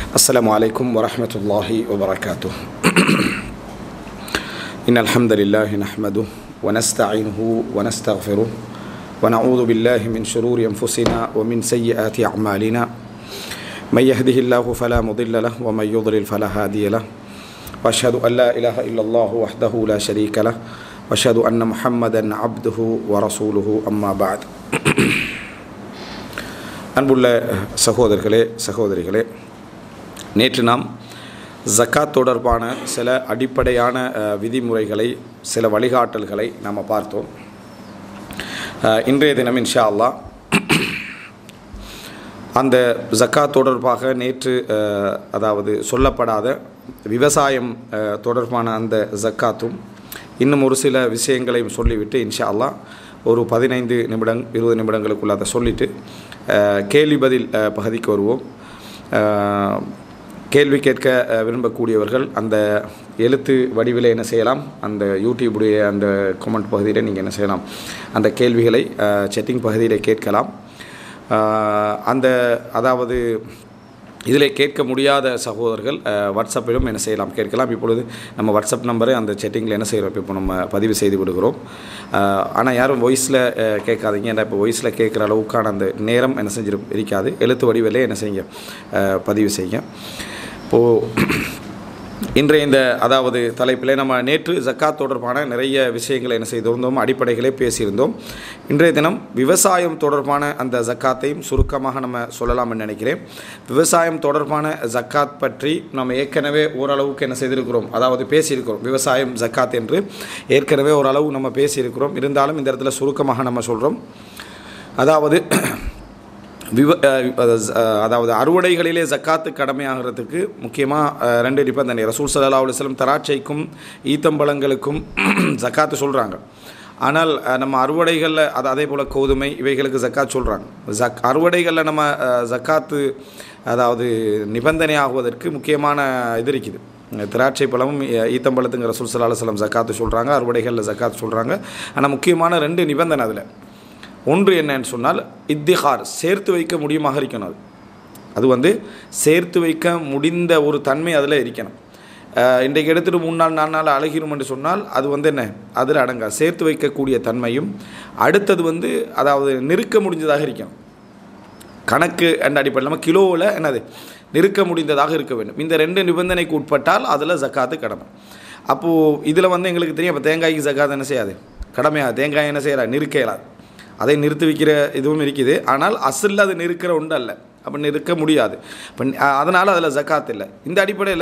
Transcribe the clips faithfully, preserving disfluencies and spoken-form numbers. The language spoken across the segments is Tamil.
السلام عليكم ورحمة الله وبركاته. إن الحمد لله نحمده ونستعينه ونستغفره ونعوذ بالله من شرور أنفسنا ومن سيئات أعمالنا من يهده الله فلا مضل له ومن يضلل فلا هادي له وأشهد أن لا إله إلا الله وحده لا شريك له وأشهد أن محمدا عبده ورسوله أما بعد. அன்புள்ள சகோதரர்களே சகோதரிகளே, நேற்று நாம் ஜக்காத் தொடர்பான சில அடிப்படையான விதிமுறைகளை, சில வழிகாட்டல்களை நாம் பார்த்தோம். இன்றைய தினம் இன்ஷா அல்லாஹ் அந்த ஜக்காத் தொடர்பாக நேற்று அதாவது சொல்லப்படாத விவசாயம் தொடர்பான அந்த ஜக்காத்தும் இன்னும் ஒரு சில விஷயங்களையும் சொல்லிவிட்டு இன்ஷா அல்லாஹ் ஒரு பதினைந்து நிமிடம் இருபது நிமிடங்களுக்குள்ள அதை சொல்லிவிட்டு கேள்வி பதில் பகுதிக்கு வருவோம். கேள்வி கேட்க விரும்பக்கூடியவர்கள் அந்த எழுத்து வடிவில் என்ன செய்யலாம், அந்த யூடியூபுடைய அந்த கமெண்ட் பகுதியில் நீங்கள் என்ன செய்யலாம், அந்த கேள்விகளை செட்டிங் பகுதியில் கேட்கலாம். அந்த அதாவது இதில் கேட்க முடியாத சகோதரர்கள் வாட்ஸ்அப்பிலும் என்ன செய்யலாம், கேட்கலாம். இப்பொழுது நம்ம வாட்ஸ்அப் நம்பரை அந்த செட்டிங்கில் என்ன செய்கிறோம், இப்போ நம்ம பதிவு செய்து விடுகிறோம். ஆனால் யாரும் வாய்ஸில் கேட்காதீங்க. ஏன்னா இப்போ வாய்ஸில் கேட்குற அளவுக்கான அந்த நேரம் என்ன செஞ்சிரு இருக்காது. எழுத்து வடிவிலே என்ன செய்யுங்க, பதிவு செய்யுங்க. இப்போது இன்றைய இந்த அதாவது தலைப்பில் நம்ம நேற்று ஜக்காத் தொடர்பான நிறைய விஷயங்களை என்ன செய்திருந்தோம், அடிப்படைகளே பேசியிருந்தோம். இன்றைய தினம் விவசாயம் தொடர்பான அந்த ஜக்காத்தையும் சுருக்கமாக நம்ம சொல்லலாம்னு நினைக்கிறேன். விவசாயம் தொடர்பான ஜக்காத் பற்றி நம்ம ஏற்கனவே ஓரளவுக்கு என்ன செய்திருக்கிறோம், அதாவது பேசியிருக்கிறோம். விவசாயம் ஜக்காத் என்று ஏற்கனவே ஓரளவு நம்ம பேசியிருக்கிறோம். இருந்தாலும் இந்த இடத்துல சுருக்கமாக நம்ம சொல்கிறோம். அதாவது விவ அதாவது அறுவடைகளிலே ஜக்காத்து கடமையாகிறதுக்கு முக்கியமாக ரெண்டு நிபந்தனை. ரசூல் ஸல்லல்லாஹு அலைஹி வஸல்லம் திராட்சைக்கும் ஈத்தம்பழங்களுக்கும் ஜக்காத்து சொல்கிறாங்க. ஆனால் நம்ம அறுவடைகளில் அது அதே போல் கோதுமை இவைகளுக்கு ஜக்காத் சொல்கிறாங்க. ஜக் அறுவடைகளில் நம்ம ஜக்காத்து அதாவது நிபந்தனை ஆகுவதற்கு முக்கியமான இது இருக்குது. திராட்சை பழமும் ஈத்தம்பழத்துங்கிற ரசூல் ஸல்லல்லாஹு அலைஹி வஸல்லம் ஜக்காத்து சொல்கிறாங்க, அறுவடைகளில் ஜக்காத்து சொல்கிறாங்க. ஆனால் முக்கியமான ரெண்டு நிபந்தனை அதில். ஒன்று என்னன்னு சொன்னால் இத்திகார், சேர்த்து வைக்க முடியுமாக இருக்கணும். அது அது வந்து சேர்த்து வைக்க முடிந்த ஒரு தன்மை அதில் இருக்கணும். இன்றைக்கு எடுத்துகிட்டு மூணு நாள் நாலு நாள் அழகிரும் என்று சொன்னால் அது வந்து என்ன, அதில் அடங்கா. சேர்த்து வைக்கக்கூடிய தன்மையும் அடுத்தது வந்து அதாவது நிறுக்க முடிஞ்சதாக இருக்கணும். கணக்கு என்ற அடிப்படையில் நம்ம கிலோவில் என்னது நிறுக்க முடிந்ததாக இருக்க வேண்டும். இந்த ரெண்டு நிபந்தனைக்கு உட்பட்டால் அதில் ஜக்காத்து கடமை. அப்போது இதில் வந்து எங்களுக்கு தெரியும், இப்போ தேங்காய்க்கு ஜக்காத்து என்ன செய்யாது, கடமையாக. தேங்காய் என்ன செய்யலாம், நிறுக்க இயலாது. அதை நிறுத்தி வைக்கிற இதுவும் இருக்குது. ஆனால் அசலில் அது நிறுக்கிற உண்டு அல்ல, அப்போ நிறுக்க முடியாது. இப்போ அதனால் அதில் ஜக்காத் இல்லை. இந்த அடிப்படையில்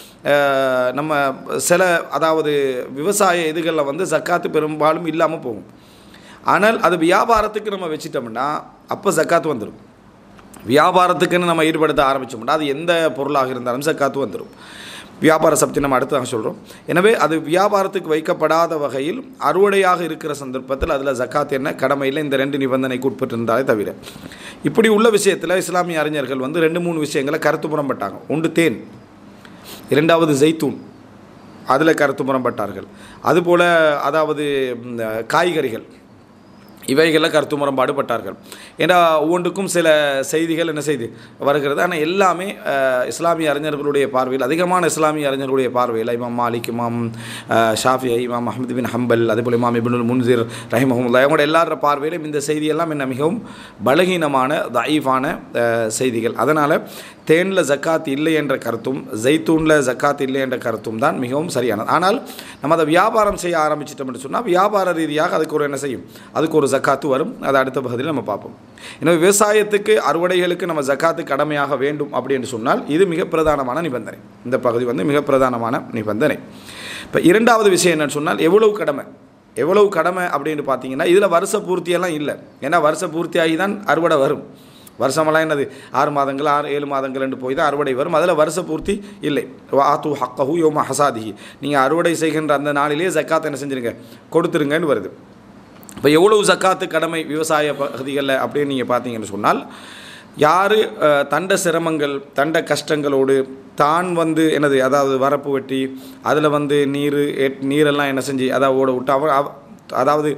நம்ம சில அதாவது விவசாய இதுகளில் வந்து ஜக்காத்து பெரும்பாலும் இல்லாமல் போகும். ஆனால் அது வியாபாரத்துக்கு நம்ம வச்சிட்டோம்னா அப்போ ஜக்காத்து வந்துடும். வியாபாரத்துக்குன்னு நம்ம ஈடுபடுத்த ஆரம்பித்தோம்னா அது எந்த பொருளாக இருந்தாலும் ஜக்காத்து வந்துடும். வியாபார சப்தி நம்ம அடுத்ததாக சொல்கிறோம். எனவே அது வியாபாரத்துக்கு வைக்கப்படாத வகையில் அறுவடையாக இருக்கிற சந்தர்ப்பத்தில் அதில் ஜக்காத் என்ன கடமையில் இந்த ரெண்டு நிபந்தனைக்கு உட்பட்டிருந்தாலே தவிர. இப்படி உள்ள விஷயத்தில் இஸ்லாமிய அறிஞர்கள் வந்து ரெண்டு மூணு விஷயங்களை கருத்து புறம்பட்டாங்க. ஒன்று தேன், இரண்டாவது ஜெய்தூன், அதில் கருத்து புறம்பட்டார்கள். அதுபோல் அதாவது காய்கறிகள் இவைகளில் கருத்து முரண்பாடு பட்டார்கள். ஏன்னா ஒவ்வொன்றுக்கும் சில செய்திகள் என்ன செய்து வருகிறது. ஆனால் எல்லாமே இஸ்லாமிய அறிஞர்களுடைய பார்வையில், அதிகமான இஸ்லாமிய அறிஞர்களுடைய பார்வையில் இமாம் மாலிக், இமாம் ஷாஃபிஐ, இமாம் அஹ்மது பின் ஹம்பல், அதேபோல் இமாம் இப்னுல் முன்சிர் ரஹிமஹுல்லாஹ், அவங்களோட எல்லாரோட பார்வையிலும் இந்த செய்தியெல்லாம் என்ன மிகவும் பலகீனமான தஈஃபான செய்திகள். அதனால் தேனில் ஜக்காத் இல்லை என்ற கருத்தும் ஜெய்தூனில் ஜக்காத் இல்லை என்ற கருத்தும் தான் மிகவும் சரியானது. ஆனால் நம்ம அதை வியாபாரம் செய்ய ஆரம்பிச்சிட்டோம்னு சொன்னால் வியாபார ரீதியாக அதுக்கு ஒரு என்ன செய்யும், அதுக்கு ஒரு ஜக்காத்து வரும். அதை அடுத்த பகுதியில் நம்ம பார்ப்போம். எனவே விவசாயத்துக்கு அறுவடைகளுக்கு நம்ம ஜக்காத்து கடமையாக வேண்டும் அப்படின்னு சொன்னால் இது மிக பிரதானமான நிபந்தனை. இந்த பகுதி வந்து மிக பிரதானமான நிபந்தனை. இப்போ இரண்டாவது விஷயம் என்னன்னு சொன்னால் எவ்வளவு கடமை, எவ்வளவு கடமை அப்படின்னு பார்த்தீங்கன்னா இதில் வருஷ பூர்த்தியெல்லாம் இல்லை. ஏன்னா வருஷ பூர்த்தியாகி தான் அறுவடை வரும். வருஷமெல்லாம் என்னது ஆறு மாதங்கள் ஆறு ஏழு மாதங்கள் என்று போய் தான் அறுவடை வரும். அதில் வருஷ பூர்த்தி இல்லை. ஆத்து ஹக்கஹு யோமா ஹசாதிஹி, நீங்கள் அறுவடை செய்கின்ற அந்த நாளிலேயே ஜக்காத் என்ன செஞ்சுருங்க, கொடுத்துருங்கன்னு வருது. இப்போ எவ்வளவு ஜக்காத்து கடமை விவசாய பகுதிகளில் அப்படின்னு நீங்கள் பார்த்தீங்கன்னு சொன்னால், யார் தண்ட சிரமங்கள் தண்ட கஷ்டங்களோடு தான் வந்து என்னது அதாவது வரப்பு வெட்டி அதில் வந்து நீர் நீரெல்லாம் என்ன செஞ்சு அதை ஓட விட்டு அவர் அதாவது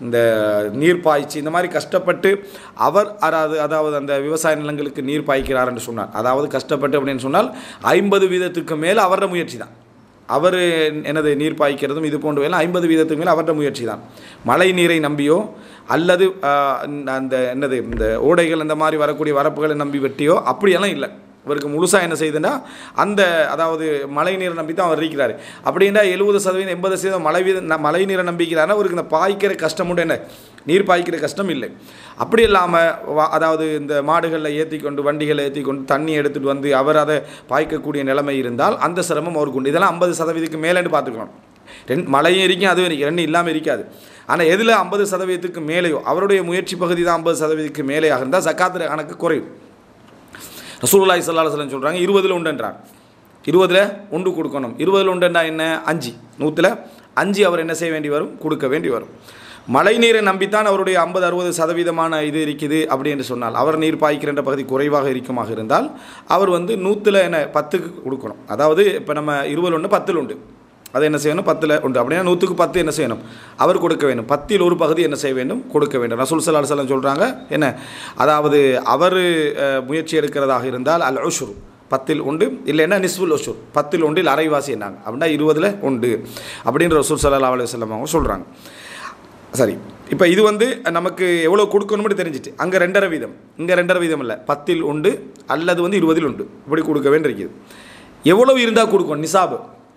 இந்த நீர் பாய்ச்சி இந்த மாதிரி கஷ்டப்பட்டு அவர் அதாவது அதாவது அந்த விவசாய நிலங்களுக்கு நீர் பாய்க்கிறார் என்று சொன்னார். அதாவது கஷ்டப்பட்டு அப்படின்னு சொன்னால் ஐம்பது வீதத்துக்கு மேலே அவரோட முயற்சி தான். அவர் எனது நீர் பாய்க்கிறதும் இது போன்றவையெல்லாம் ஐம்பது வீதத்துக்கு மேலே அவரோட முயற்சி தான். மழை நீரை நம்பியோ அல்லது அந்த என்னது இந்த ஓடைகள் இந்த மாதிரி வரக்கூடிய வரப்புகளை நம்பி வெட்டியோ அப்படியெல்லாம் இல்லை. இவருக்கு முழுசாக என்ன செய்யுதுன்னா அந்த அதாவது மழை நீரை நம்பி தான் அவர் இருக்கிறார். அப்படின்னா எழுபது சதவீதம் எண்பது சதவீதம் மழை வீத மழை நீரை நம்பிக்கிறாருன்னா அவருக்கு இந்த பாய்க்கிற கஷ்டம் உண்டு, என்ன நீர் பாய்க்கிற கஷ்டம் இல்லை. அப்படி இல்லாமல் அதாவது இந்த மாடுகளில் ஏற்றி கொண்டு வண்டிகளை ஏற்றி கொண்டு தண்ணி எடுத்துகிட்டு வந்து அவர் அதை பாய்க்கக்கூடிய நிலைமை இருந்தால் அந்த சிரமம் அவருக்கு உண்டு. இதெல்லாம் ஐம்பது சதவீதத்துக்கு மேலேன்னு பார்த்துக்கணும். ரெண்டு மழையும் இருக்கும் அதுவும் இருக்கும், ரெண்டு இல்லாமல் இருக்காது. ஆனால் எதில் ஐம்பது சதவீதத்துக்கு மேலேயோ அவருடைய முயற்சி பகுதி தான் ஐம்பது சதவீதத்துக்கு மேலேயாக இருந்தால் ஜக்காத்து கணக்கு குறையும். ரசூலுல்லாஹி ஸல்லல்லாஹு அலைஹி வஸல்லம் சொல்கிறாங்க இருபதில் உண்டுன்றாங்க. இருபதில் உண்டு கொடுக்கணும். இருபதில் உண்டுன்னா என்ன அஞ்சு நூற்றில் அஞ்சு அவர் என்ன செய்ய வேண்டி வரும் கொடுக்க வேண்டி வரும். மழை நீரை நம்பித்தான் அவருடைய ஐம்பது அறுபது சதவீதமான இது இருக்குது அப்படி என்று சொன்னால் அவர் நீர் பாய்க்கிற பகுதி குறைவாக இருக்குமாக இருந்தால் அவர் வந்து நூற்றில் என்ன பத்துக்கு கொடுக்கணும். அதாவது இப்போ நம்ம இருபதில் உண்டு பத்தில் உண்டு அதை என்ன செய்யணும் பத்தில் உண்டு அப்படின்னா நூற்றுக்கு பத்து என்ன செய்யணும் அவர் கொடுக்க வேண்டும். பத்தில் ஒரு பகுதி என்ன செய்ய வேண்டும் கொடுக்க வேண்டும். ரசூல் ஸல்லல்லாஹு அலைஹி வஸல்லம் சொல்கிறாங்க என்ன அதாவது அவர் முயற்சி எடுக்கிறதாக இருந்தால் அல் உஷ்ரு பத்தில் உண்டு, இல்லைன்னா நிஸ்புல் உஷ்ர் பத்தில் ஒன்றில் அரைவாசி என்னாங்க அப்படின்னா இருபதில் உண்டு அப்படின்ற ரசூல் ஸல்லல்லாஹு அலைஹி வஸல்லம் அவங்க சொல்கிறாங்க. சரி, இப்போ இது வந்து நமக்கு எவ்வளோ கொடுக்கணும்னு தெரிஞ்சிட்டு அங்கே ரெண்டரை வீதம் இங்கே ரெண்டரை வீதம் இல்லை பத்தில் உண்டு அல்லது வந்து இருபதில் உண்டு இப்படி கொடுக்க வேண்டியிருக்குது. எவ்வளோ இருந்தால் கொடுக்கணும் நிசாபு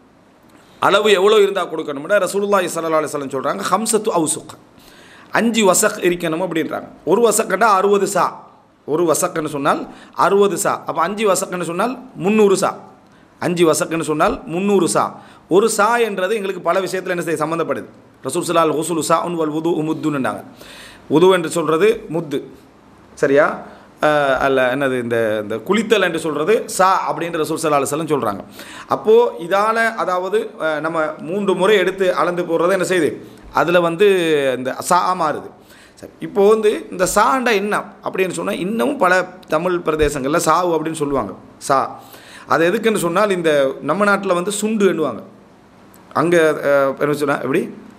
அளவு எவ்வளோ இருந்தால் கொடுக்கணும்னா ரசூலுல்லாஹி ஸல்லல்லாஹு அலைஹி வஸல்லம் சொல்கிறாங்க ஹம்சத்து அவுசுக் அஞ்சு வசக் இருக்கணும் அப்படின்றாங்க. ஒரு வசக்கண்டா அறுபது சா, ஒரு வசக்குன்னு சொன்னால் அறுபது சா. அப்போ அஞ்சு வசக்குன்னு சொன்னால் முந்நூறு சா. அஞ்சு வசக்குன்னு சொன்னால் முந்நூறு சா. ஒரு சா என்றது எங்களுக்கு பல விஷயத்தில் என்ன செய்ய சம்மந்தப்படுது. ரசூல் ஸல்லல்லாஹு அலைஹி வஸல்லம் சா உன் வல் உது முத்துன்னுட்டாங்க. உது என்று சொல்கிறது முத்து சரியா அல்ல என்னது இந்த இந்த குளித்தல் என்று சொல்கிறது சா அப்படின்ற ரசூல் ஸல்லல்லாஹு அலைஹி வஸல்லம் சொல்கிறாங்க. அப்போது இதால் அதாவது நம்ம மூன்று முறை எடுத்து அளந்து போடுறத என்ன செய்யுது அதில் வந்து இந்த சா மாறுது. சரி, இப்போது வந்து இந்த சாண்டா என்ன அப்படின்னு சொன்னால் இன்னமும் பல தமிழ் பிரதேசங்களில் சாவு அப்படின்னு சொல்லுவாங்க. சா அது எதுக்குன்னு சொன்னால் இந்த நம்ம நாட்டில் வந்து சுண்டு எண்ணுவாங்க. அங்கே என்ன சொன்னால் எப்படி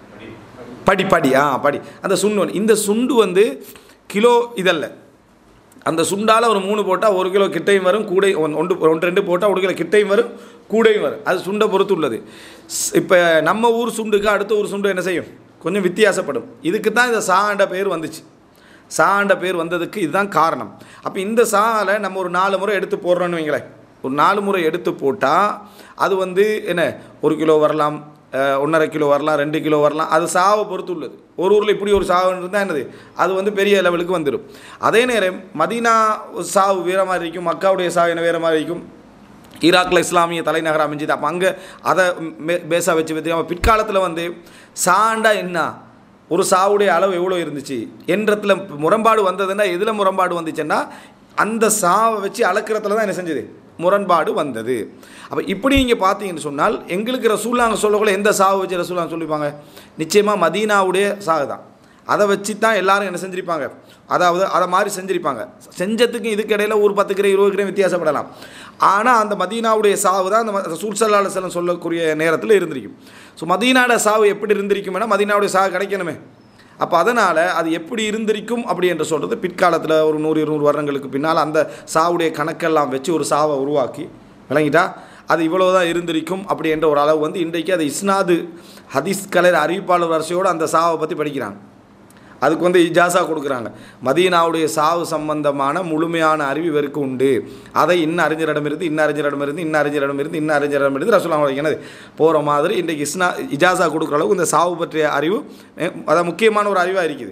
படி படி ஆ படி அந்த சுண்டு இந்த சுண்டு வந்து கிலோ இதல்ல. அந்த சுண்டால் ஒரு மூணு போட்டால் ஒரு கிலோ கிட்டையும் வரும் கூடை ஒன்று ஒன்று ரெண்டு போட்டால் ஒரு கிலோ கிட்டையும் வரும் கூடையும் வரும். அது சுண்டை பொறுத்து உள்ளது. இப்போ நம்ம ஊர் சுண்டுக்கு அடுத்த ஊர் சுண்டு என்ன செய்யும் கொஞ்சம் வித்தியாசப்படும். இதுக்கு தான் இந்த சாண்ட பேர் வந்துச்சு. சாண்ட பேர் வந்ததுக்கு இதுதான் காரணம். அப்போ இந்த சாலை நம்ம ஒரு நாலு முறை எடுத்து போடுறோன்னு வைங்களேன். ஒரு நாலு முறை எடுத்து போட்டால் அது வந்து என்ன ஒரு கிலோ வரலாம், ஒன்றரை கிலோ வரலாம், ரெண்டு கிலோ வரலாம். அது சாவை பொறுத்து உள்ளது. ஒரு ஊரில் இப்படி ஒரு சாவுன்னு இருந்தால் என்னது அது வந்து பெரிய லெவலுக்கு வந்துடும். அதே நேரம் மதீனா சாவு வேறு மாதிரி இருக்கும், மக்காவுடைய சாவு என்ன வேறு மாதிரி இருக்கும். ஈராக்கில் இஸ்லாமிய தலைநகரம் அமைஞ்சுது. அப்போ அங்கே அதை பேசா வச்சு வச்சு நம்ம பிற்காலத்தில் வந்து சாண்டா என்ன ஒரு சாவுடைய அளவு எவ்வளோ இருந்துச்சு என்றத்தில் முரண்பாடு வந்ததுன்னா எதில் முரண்பாடு வந்துச்சுன்னா அந்த சாவை வச்சு அளக்கிறதுல தான் என்ன செஞ்சது முரண்பாடு வந்தது. அப்போ இப்படி நீங்கள் பார்த்தீங்கன்னு சொன்னால் எங்களுக்கு ரசூலுல்லாஹ் சொல்லக்குள்ள எந்த சாவை வச்சு ரசூலுல்லாஹ் சொல்லிப்பாங்க நிச்சயமாக மதீனாவுடைய சாவு தான். அதை வச்சு தான் எல்லாரும் என்ன செஞ்சிருப்பாங்க அதாவது அதை மாதிரி செஞ்சுருப்பாங்க. செஞ்சதுக்கு இதுக்கு இடையில் ஒரு பத்து கிரே இருபது கிரே வித்தியாசப்படலாம். ஆனால் அந்த மதீனாவுடைய சாவு தான் அந்த ரசூல் ஸல்லல்லாஹு அலைஹி வஸல்லம் சொல்லக்கூடிய நேரத்தில் இருந்திருக்கும். ஸோ மதீனாவோட சாவு எப்படி இருந்திருக்கும்னா மதீனாவுடைய சாவு கிடைக்கணுமே. அப்போ அதனால் அது எப்படி இருந்திருக்கும் அப்படி என்று சொல்கிறது பிற்காலத்தில் ஒரு நூறு இருநூறு வருடங்களுக்கு பின்னால் அந்த சாவுடைய கணக்கெல்லாம் வச்சு ஒரு சாவை உருவாக்கி விளங்கிட்டா அது இவ்வளோ தான் இருந்திருக்கும் அப்படி என்ற ஒரு அளவு வந்து இன்றைக்கு அது இஸ்னாது ஹதீஸ் கலர் அறிவிப்பாளர் வரிசையோடு அந்த சாவை பற்றி படிக்கிறாங்க. அதுக்கு வந்து இஜாசா கொடுக்குறாங்க. மதீனாவுடைய சாவு சம்பந்தமான முழுமையான அறிவு இவருக்கு உண்டு. அதை இன்ன அறிஞரிடமிருந்து இன்ன அறிஞரிடமிருந்து இன்ன அறிஞரிடமிருந்து இன்ன அறிஞரிடமிருந்து ரசூலுல்லாஹ் என்னது போகிற மாதிரி இன்றைக்கு இஸ்னா இஜாசா கொடுக்குற அளவுக்கு இந்த சாவு பற்றிய அறிவு அதான் முக்கியமான ஒரு அறிவாக இருக்குது.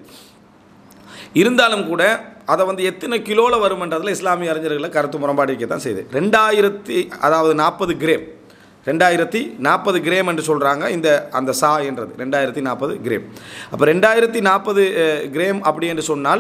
இருந்தாலும் கூட அதை வந்து எத்தனை கிலோவில் வருமென்றதில் இஸ்லாமிய அறிஞர்களை கருத்து முரண்பாடு இருக்க தான் செய்யுது. ரெண்டாயிரத்தி அதாவது நாற்பது கிரேம் ரெண்டாயிரத்தி நாற்பது கிரேம் என்று சொல்கிறாங்க இந்த அந்த சா என்றது ரெண்டாயிரத்தி நாற்பது கிரேம். அப்போ ரெண்டாயிரத்தி நாற்பது கிரேம் அப்படி என்று சொன்னால்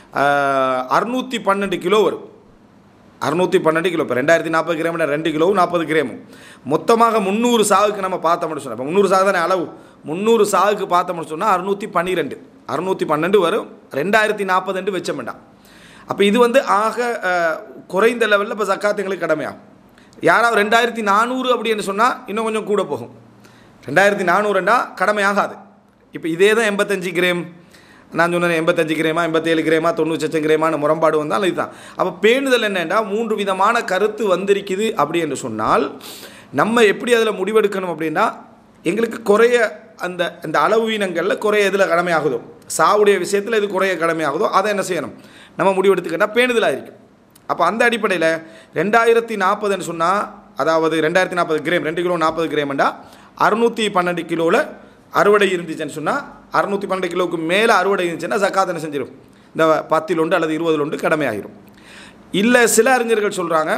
அறுநூற்றி பன்னெண்டு கிலோ வரும். அறுநூற்றி பன்னெண்டு கிலோ இப்போ ரெண்டாயிரத்தி நாற்பது கிராம் ரெண்டு கிலோவும் நாற்பது கிராமும் மொத்தமாக முந்நூறு சாகுக்கு நம்ம பார்த்தோம்னு சொன்னால் இப்போ முந்நூறு சாகு தானே அளவு முந்நூறு சாகுக்கு பார்த்தோம்னு சொன்னால் அறுநூற்றி பன்னிரெண்டு அறுநூற்றி பன்னெண்டு வரும். ரெண்டாயிரத்தி நாற்பது ரெண்டு வச்ச வேண்டாம். அப்போ இது வந்து ஆக குறைந்த லெவலில் இப்போ ஜக்காத்துங்களுக்கு கடமையாகும். யாராவது ரெண்டாயிரத்தி நானூறு அப்படின்னு சொன்னால் இன்னும் கொஞ்சம் கூட போகும். ரெண்டாயிரத்தி நானூறுண்டா கடமையாகாது. இப்போ இதே தான் எண்பத்தஞ்சு கிராம் நான் சொன்னேன் எண்பத்தஞ்சு கிரேமா எண்பத்தேழு கிரேமா தொண்ணூற்றி கிரேமான முரண்பாடு வந்தால் இதுதான். அப்போ பேணுதல் என்னென்னா மூன்று விதமான கருத்து வந்திருக்குது அப்படி என்று சொன்னால் நம்ம எப்படி அதில் முடிவெடுக்கணும் அப்படின்னா எங்களுக்கு குறைய அந்த அந்த அளவீனங்களில் குறைய இதில் கடமையாகுதோ சாவுடைய விஷயத்தில் இது குறைய கடமையாகுதோ அதை என்ன செய்யணும் நம்ம முடிவெடுத்துக்கிட்டால் பேணுதலாக இருக்கும். அப்போ அந்த அடிப்படையில் ரெண்டாயிரத்தி நாற்பதுன்னு சொன்னால் அதாவது ரெண்டாயிரத்தி நாற்பது கிரேம் ரெண்டு கிலோ நாற்பது கிரேம்ண்டா அறுநூற்றி பன்னெண்டு கிலோவில் அறுவடை இருந்துச்சுன்னு சொன்னால் அறுநூற்றி பன்னெண்டு கிலோவுக்கு மேலே அறுவடை இருந்துச்சுன்னா ஜக்காத் என்ன செஞ்சிடும் இந்த பத்தில் ஒன்று அல்லது இருபதில் ஒன்று கடமையாகிடும். இல்லை சில அறிஞர்கள் சொல்கிறாங்க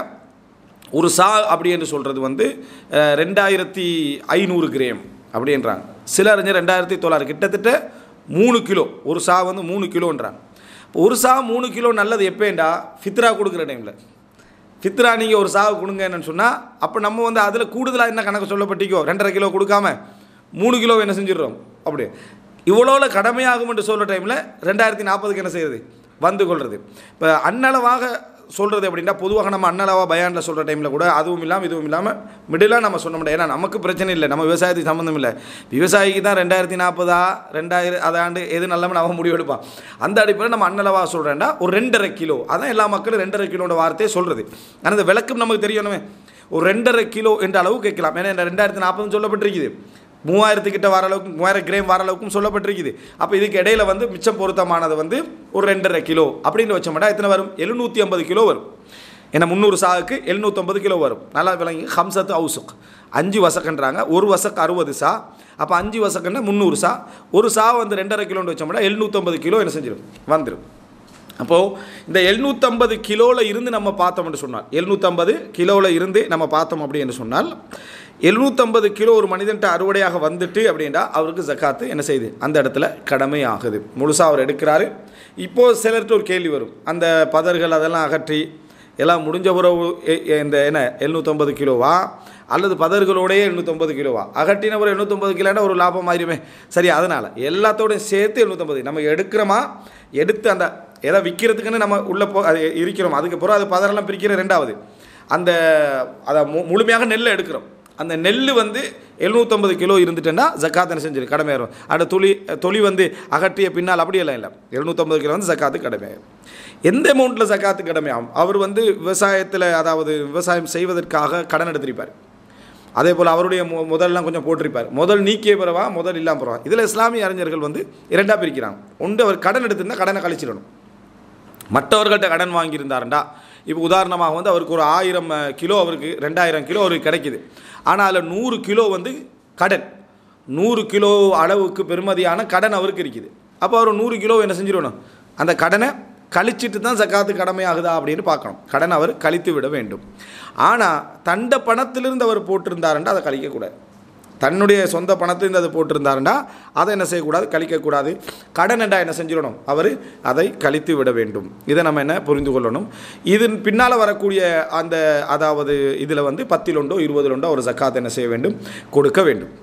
ஒரு சா அப்படி என்று சொல்கிறது வந்து ரெண்டாயிரத்தி ஐநூறு கிரேம் அப்படின்றாங்க. சில அறிஞர் ரெண்டாயிரத்தி தொள்ளாயிரம் கிட்டத்தட்ட மூணு கிலோ ஒரு சா வந்து மூணு கிலோன்றாங்க. ஒரு சா மூணு கிலோ நல்லது எப்போண்டா ஃபித்ரா கொடுக்குற டைமில் ஃபித்ரா நீங்கள் ஒரு சாவு கொடுங்க என்னன்னு சொன்னால் அப்போ நம்ம வந்து அதில் கூடுதலாக என்ன கணக்கு சொல்லப்பட்டிக்கோ ரெண்டரை கிலோ கொடுக்காம மூணு கிலோ என்ன செஞ்சிடுறோம் அப்படி இவ்வளோல கடமையாகும் என்று சொல்கிற டைமில் ரெண்டாயிரத்தி நாற்பதுக்கு என்ன செய்யுது வந்து கொள்வது. இப்போ அன்னளவாக சொல்கிறது அப்படின்னா பொதுவாக நம்ம அன்னளவாக பயானில் சொல்கிற டைமில் கூட அதுவும் இல்லாமல் இதுவும் இல்லாமல் மிடிலாக நம்ம சொல்ல முடியாது. ஏன்னா நமக்கு பிரச்சனை இல்லை, நம்ம விவசாயத்துக்கு சம்மந்தம் இல்லை. விவசாயிக்கு தான் ரெண்டாயிரத்தி நாற்பதா ரெண்டாயிரம் அதாண்டு எது நல்லவன் அவன் முடிவெடுப்பான். அந்த அடிப்படையில் நம்ம அன்னளவாக சொல்கிறேன்டா ஒரு ரெண்டரை கிலோ அதான் எல்லா மக்களும் ரெண்டரை கிலோட வார்த்தையை சொல்கிறது. ஆனால் அந்த விளக்கம் நமக்கு தெரியணுமே. ஒரு ரெண்டரை கிலோ என்ற அளவு கேட்கலாம். ஏன்னா ரெண்டாயிரத்தி நாற்பதுன்னு சொல்லப்பட்டிருக்குது, மூவாயிரத்துக்கிட்ட வர அளவுக்கு மூவாயிரம் கிரேம் வர அளவுக்கும் சொல்லப்பட்டிருக்குது. அப்போ இதுக்கு இடையில வந்து மிச்சம் பொருத்தமானது வந்து ஒரு ரெண்டரை கிலோ அப்படின்னு வச்சோம்னா எத்தனை வரும் எழுநூற்றி ஐம்பது கிலோ வரும். ஏன்னா முந்நூறு சாவுக்கு எழுநூற்றம்பது கிலோ வரும். நல்லா விளங்கி ஹம்சத்து அவுசுக் அஞ்சு வசக்கன்றாங்க. ஒரு வசக்கு அறுபது சா, அப்போ அஞ்சு வசக்குன்னா முந்நூறு சா. ஒரு சா வந்து ரெண்டரை கிலோன்னு வச்சோம்னா எழுநூற்றம்பது கிலோ என்ன செஞ்சிடும் வந்துடும். அப்போது இந்த எழுநூற்றம்பது கிலோவில் இருந்து நம்ம பார்த்தோம்னு சொன்னால் எழுநூற்றம்பது கிலோவில் இருந்து நம்ம பார்த்தோம் அப்படின்னு சொன்னால் எழுநூற்றம்பது கிலோ ஒரு மனிதன்ட்ட அறுவடையாக வந்துட்டு அப்படின்னா அவருக்கு ஜக்காத்து என்ன செய்யுது அந்த இடத்துல கடமை ஆகுது. முழுசாக அவர் எடுக்கிறாரு. இப்போது சிலர்கிட்ட ஒரு கேள்வி வரும், அந்த பதர்கள் அதெல்லாம் அகற்றி எல்லாம் முடிஞ்ச பிறகு இந்த என்ன எழுநூற்றம்பது கிலோவா அல்லது பதர்களோடையே எழுநூற்றம்பது கிலோவா அகட்டின ஒரு எழுநூற்றம்பது கிலோன்னா ஒரு லாபம் ஆயிருமே. சரி, அதனால் எல்லாத்தோடையும் சேர்த்து எழுநூற்றம்பது நம்ம எடுக்கிறோமா எடுத்து அந்த எதை விற்கிறதுக்குன்னு நம்ம உள்ளே போ அது இருக்கிறோம். அதுக்கப்புறம் அது பதரெல்லாம் பிரிக்கிற ரெண்டாவது அந்த அதை மு முழுமையாக நெல்லை எடுக்கிறோம். அந்த நெல் வந்து எழுநூற்றம்பது கிலோ இருந்துட்டேன்னா ஜக்காத் என்ன செஞ்சிடும் கடமையாயிரும். அந்த தொழி தொழி வந்து அகற்றிய பின்னால் அப்படியெல்லாம் இல்லை, எழுநூற்றம்பது கிலோ வந்து ஜக்காத்து கடமையாயிரும். எந்த அமௌண்ட்டில் ஜக்காத்து கடமையாகும்? அவர் வந்து விவசாயத்தில் அதாவது விவசாயம் செய்வதற்காக கடன் எடுத்திருப்பார். அதே போல் அவருடைய மு முதல்லாம் கொஞ்சம் போட்டிருப்பார். முதல் நீக்கிய பிறவா முதல் இல்லாமல் பிறவா. இதில் இஸ்லாமிய அறிஞர்கள் வந்து இரண்டாக பிரிக்கிறாங்க. ஒன்று அவர் கடன் எடுத்திருந்தால் கடனை கழிச்சிடணும். மற்றவர்கள்ட்ட கடன் வாங்கியிருந்தாருண்டா இப்போ உதாரணமாக வந்து அவருக்கு ஒரு ஆயிரம் கிலோ அவருக்கு ரெண்டாயிரம் கிலோ அவருக்கு கிடைக்கிது. ஆனால் அதில் நூறு கிலோ வந்து கடன், நூறு கிலோ அளவுக்கு பெருமதியான கடன் அவருக்கு இருக்குது. அப்போ அவர் நூறு கிலோ என்ன செஞ்சிடணும் அந்த கடனை கழிச்சிட்டு தான் ஜக்காத்து கடமையாகுதா அப்படின்னு பார்க்கணும். கடன் அவர் கழித்து விட வேண்டும். ஆனால் தண்ட பணத்திலிருந்து அவர் போட்டிருந்தாருண்டா அதை கழிக்கக்கூடாது. தன்னுடைய சொந்த பணத்திலிருந்து அதை போட்டிருந்தாருண்டா அதை என்ன செய்யக்கூடாது கழிக்கக்கூடாது. கடனண்டா என்ன செஞ்சிடணும் அவர் அதை கழித்து விட வேண்டும். இதை நம்ம என்ன புரிந்து கொள்ளணும். இதன் பின்னால் வரக்கூடிய அந்த அதாவது இதில் வந்து பத்தில் ஒன்றோ இருபதில் ஒன்றோ ஒரு ஜக்காத் என்ன செய்ய வேண்டும் கொடுக்க வேண்டும்.